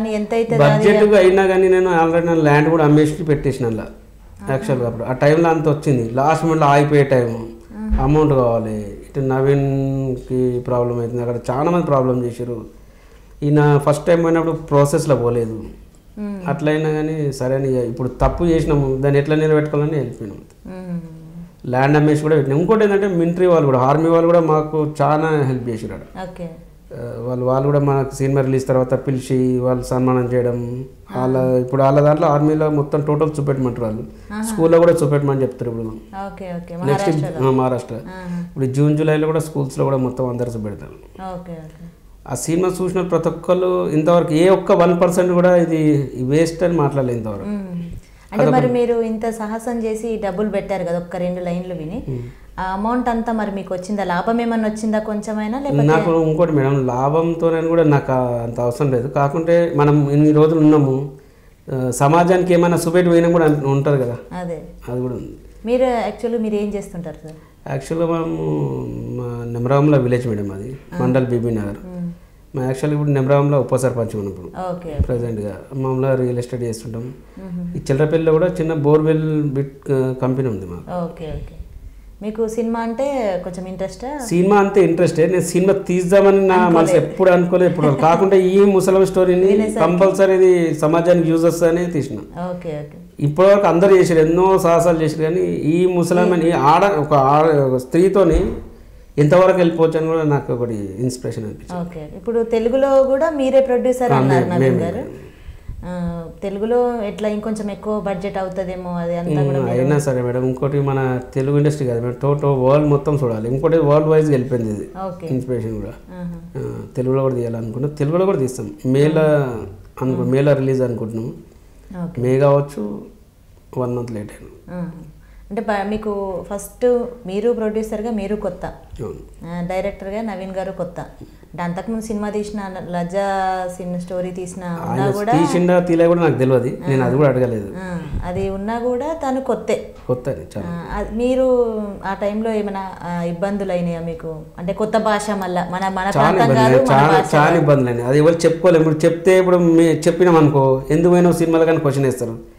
అయినా కానీ నేను ఆల్రెడీ నా ల్యాండ్ కూడా అమ్మేసి పెట్టేసిన అలా. యాక్చువల్గా అప్పుడు ఆ టైంలో అంత వచ్చింది. లాస్ట్ మినిట్లో ఆగిపోయే టైం, అమౌంట్ కావాలి. ఇటు నవీన్కి ప్రాబ్లం అవుతుంది, అక్కడ చాలా మంది ప్రాబ్లం చేశారు. ఈయన ఫస్ట్ టైం పోయినప్పుడు ప్రాసెస్లో పోలేదు. అట్లయినా కానీ సరే అని ఇప్పుడు తప్పు చేసినాము, దాన్ని ఎట్లా నిలబెట్టుకోవాలని వెళ్ళిపోయినాము. ల్యాండ్ అమ్మేసి కూడా పెట్టినాం. ఇంకోటి ఏంటంటే మిలిటరీ వాళ్ళు కూడా, ఆర్మీ వాళ్ళు కూడా మాకు చాలా హెల్ప్ చేశారు. వాళ్ళు కూడా మనకు సినిమా రిలీజ్ తర్వాత పిలిచి వాళ్ళు సన్మానం చేయడం. ఇప్పుడు వాళ్ళ దాంట్లో ఆర్మీలో మొత్తం టోటల్ చూపెట్టమంటారు. వాళ్ళు స్కూల్లో కూడా చూపెట్టమని చెప్తారు. ఇప్పుడు నెక్స్ట్ మహారాష్ట్ర ఇప్పుడు జూన్ జూలైలో కూడా స్కూల్స్లో కూడా మొత్తం అందరు చూపెడతారు. ఆ సినిమా చూసిన ప్రతి ఒక్కళ్ళు ఇంతవరకు ఏ ఒక్క 1% కూడా ఇది వేస్ట్ అని మాట్లాడలేదు ఇంతవరకు. అంటే మరి మీరు ఇంత సాహసం చేసి డబ్బులు పెట్టారు కదా, ఒక్క 2 లైన్లు విని, ఆ అమౌంట్ అంతా మరి మీకు వచ్చిందా? లాభం ఏమన్నా వచ్చిందా కొంచెమైనా? నాకు ఇంకోటి మేడం, లాభంతో కూడా నాకు అంత అవసరం లేదు. కాకుంటే మనం ఇన్ని రోజులు ఉన్నాము, సమాజానికి ఏమైనా చూపెట్టి పోయినా కూడా ఉంటుంది కదా, అదే అది కూడా ఉంది. మీరు యాక్చువల్లీ మీరు ఏం చేస్తుంటారు సార్? యాక్చువల్గా మనము మా నెమరాంలో విలేజ్ మేడం, అది మండల్ బీబీ నగర్. మా యాక్చువల్గా ఇప్పుడు నెమరాంలో ఉప సర్పంచ్ ఉన్నప్పుడు ప్రజెంట్గా మామూలుగా రియల్ ఎస్టేట్ చేస్తుంటాం. ఈ చిల్లరపల్లిలో కూడా చిన్న బోర్వెల్ బిట్ కంపెనీ ఉంది మాకు. Okay okay. మీకు సినిమా అంటే కొంచెం ఇంట్రెస్టా? సినిమా అంతే ఇంట్రెస్టే. నేను సినిమా తీద్దామని నా మనసు ఎప్పుడు అనుకోలేదు. ఎప్పుడు కాకుండా ఈ ముసలం స్టోరీని కంపల్సరీ ఇది సమాజానికి యూజ్ వస్తుందని తీసిన. ఇప్పటివరకు అందరు చేశారు, ఎన్నో సాహసాలు చేశారు, కానీ ఈ ముసలామని ఒక స్త్రీతోని ఎంతవరకు వెళ్ళిపోవచ్చు అని కూడా నాకు ఒకటి ఇన్స్పిరేషన్ అనిపించింది. ఓకే. ఇప్పుడు తెలుగులో కూడా మీరే ప్రొడ్యూసర్ అన్నారు నవీన్ గారు. తెలుగులో ఎట్లా ఇంకొంచెం ఎక్కువ బడ్జెట్ అవుతుందేమో అది అంతా కూడా అయినా సరే మేడం. ఇంకోటి మన తెలుగు ఇండస్ట్రీ కాదు మేడం, టోటల్ వరల్డ్ మొత్తం చూడాలి. ఇంకోటి వరల్డ్ వైజ్ వెళ్ళిపోయింది ఇది ఇన్స్పిరేషన్ కూడా. తెలుగులో కూడా తీయాలనుకుంటున్నాం, తెలుగులో కూడా తీస్తాం. మేలో రిలీజ్ అనుకుంటున్నాం. మే కావచ్చు, 1 month లేట్ అయినా. అంటే మీకు ఫస్ట్ మీరు ప్రొడ్యూసర్గా మీరు కొత్త, డైరెక్టర్గా నవీన్ గారు కొత్త. అంటే అంతకుముందు సినిమా తీసిన లజ్జా స్టోరీ తీసినా కూడా తీలే కూడా నాకు తెలియదు, నేను అది కూడా అడగలేదు. అది ఉన్నా కూడా తను కొత్త. మీరు ఆ టైంలో ఏమైనా ఇబ్బందులు అయినాయా మీకు? అంటే కొత్త భాష మళ్ళీ మన చాలా ఇబ్బందులు అయినాయి. అది ఎవరు చెప్పుకోలేము. ఇప్పుడు చెప్తే ఇప్పుడు చెప్పినాం అనుకో, ఎందుకు పోయినా సినిమాలు కానీ క్వశ్చన్ వేస్తారు.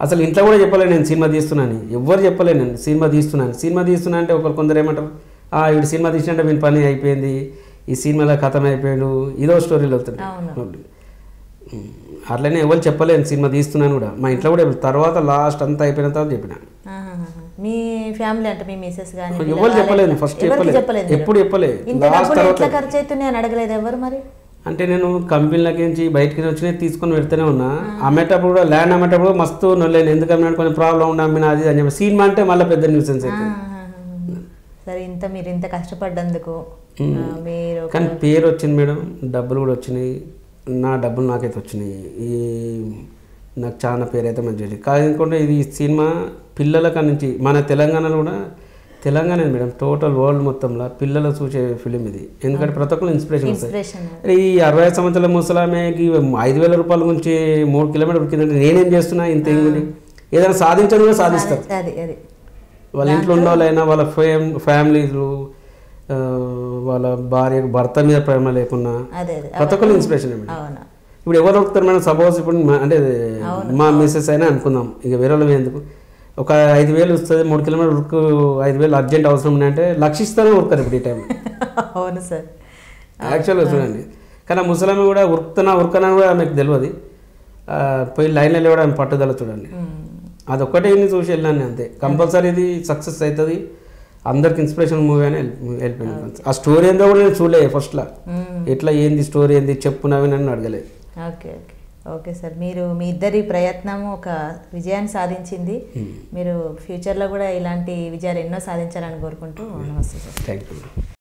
అసలు ఇంట్లో కూడా చెప్పలేదు నేను సినిమా తీస్తున్నాను, ఎవ్వరు చెప్పలేదు నేను సినిమా తీస్తున్నా అంటే ఒకరు కొందరు ఏమంటారు, వీడు సినిమా తీసినట్టే వీని పని అయిపోయింది, ఈ సినిమాలో కథం అయిపోయాడు, ఇదో స్టోరీలు అవుతుంది. అట్లనే ఎవరు చెప్పలేను సినిమా తీస్తున్నాను కూడా. మా ఇంట్లో కూడా తర్వాత లాస్ట్ అంతా అయిపోయిన తర్వాత చెప్పిన. మీ ఫ్యామిలీ అంటే మీ మిసెస్ కానీ ఎవరు చెప్పలేదు, ఫస్ట్ చెప్పలేదు, ఎప్పుడు చెప్పలేదు. లాస్ట్ తర్వాత ఖర్చు అవుతుంది అని అడగలేదు ఎవరు మరి? అంటే నేను కంపెనీలకి నుంచి బయటకి వచ్చినాయి తీసుకొని పెడితేనే ఉన్నా. అమ్మేటప్పుడు కూడా ల్యాండ్ అమ్మేటప్పుడు మస్తు నొల్లేను, ఎందుకు అమ్మినా కొంచెం ప్రాబ్లం ఉండి అమ్మినా అది అని చెప్పి. సినిమా అంటే మళ్ళీ పెద్ద న్యూసెన్స్ అవుతుంది. సరే, మీరు ఇంత కష్టపడ్డందుకు మీరు కానీ పేరు వచ్చింది మేడం, డబ్బులు కూడా వచ్చినాయి, నా డబ్బులు నాకైతే వచ్చినాయి. నాకు చాలా పేరు అయితే మంచిది. కానీ ఎందుకంటే ఇది సినిమా పిల్లల కాడ నుంచి మన తెలంగాణలో కూడా, తెలంగాణ మేడం టోటల్ వరల్డ్ మొత్తంలో పిల్లలు చూసే ఫిలిం ఇది. ఎందుకంటే ప్రతి ఒక్కరు ఇన్స్పిరేషన్ వస్తుంది. ఈ 60 సంవత్సరాల ముసలామెకి 5,000 రూపాయల గురించి 3 కిలోమీటర్లు ఉరికిందంటే నేనేం చేస్తున్నా ఇంత ఏమి, ఏదైనా సాధించడం కూడా సాధిస్తారు. వాళ్ళ ఇంట్లో ఉన్న వాళ్ళైనా వాళ్ళ ఫ్యామిలీలు, వాళ్ళ భార్య భర్త మీద ప్రేమ లేకున్నా ప్రతి ఒక్కరు ఇన్స్పిరేషన్ మేడం. ఇప్పుడు ఎవరు దొరుకుతారు మేడం? సపోజ్ ఇప్పుడు అంటే మా మిస్సెస్ అయినా అనుకుందాం, ఇక వేరే వాళ్ళు ఎందుకు, ఒక 5,000 వస్తుంది, 3 కిలోమీటర్ ఉరుకు 5,000 అర్జెంట్ అవసరం ఉన్నాయంటే లక్షిస్తూనే ఉరకారు ఇప్పుడు ఈ టైం. అవును సార్, యాక్చువల్గా చూడండి. కానీ ముసలామె కూడా ఉరకనా కూడా ఆమెకు తెలియదు, పోయి లైన్లో కూడా ఆమె పట్టుదల చూడండి. అదొక్కటే చూసి వెళ్ళాను అంతే. కంపల్సరీ ఇది సక్సెస్ అవుతుంది, అందరికి ఇన్స్పిరేషన్ మూవీ అని వెళ్ళిపోయింది. ఆ స్టోరీ ఏందో కూడా నేను చూడలేదు ఫస్ట్లో, ఎట్లా ఏంది స్టోరీ ఏంది చెప్పునవి నన్ను అడగలేదు. ఓకే ఓకే సార్, మీ ఇద్దరి ప్రయత్నము ఒక విజయాన్ని సాధించింది. మీరు ఫ్యూచర్లో కూడా ఇలాంటి విజయాలు ఎన్నో సాధించాలని కోరుకుంటూ నమస్తే సార్. Thank you.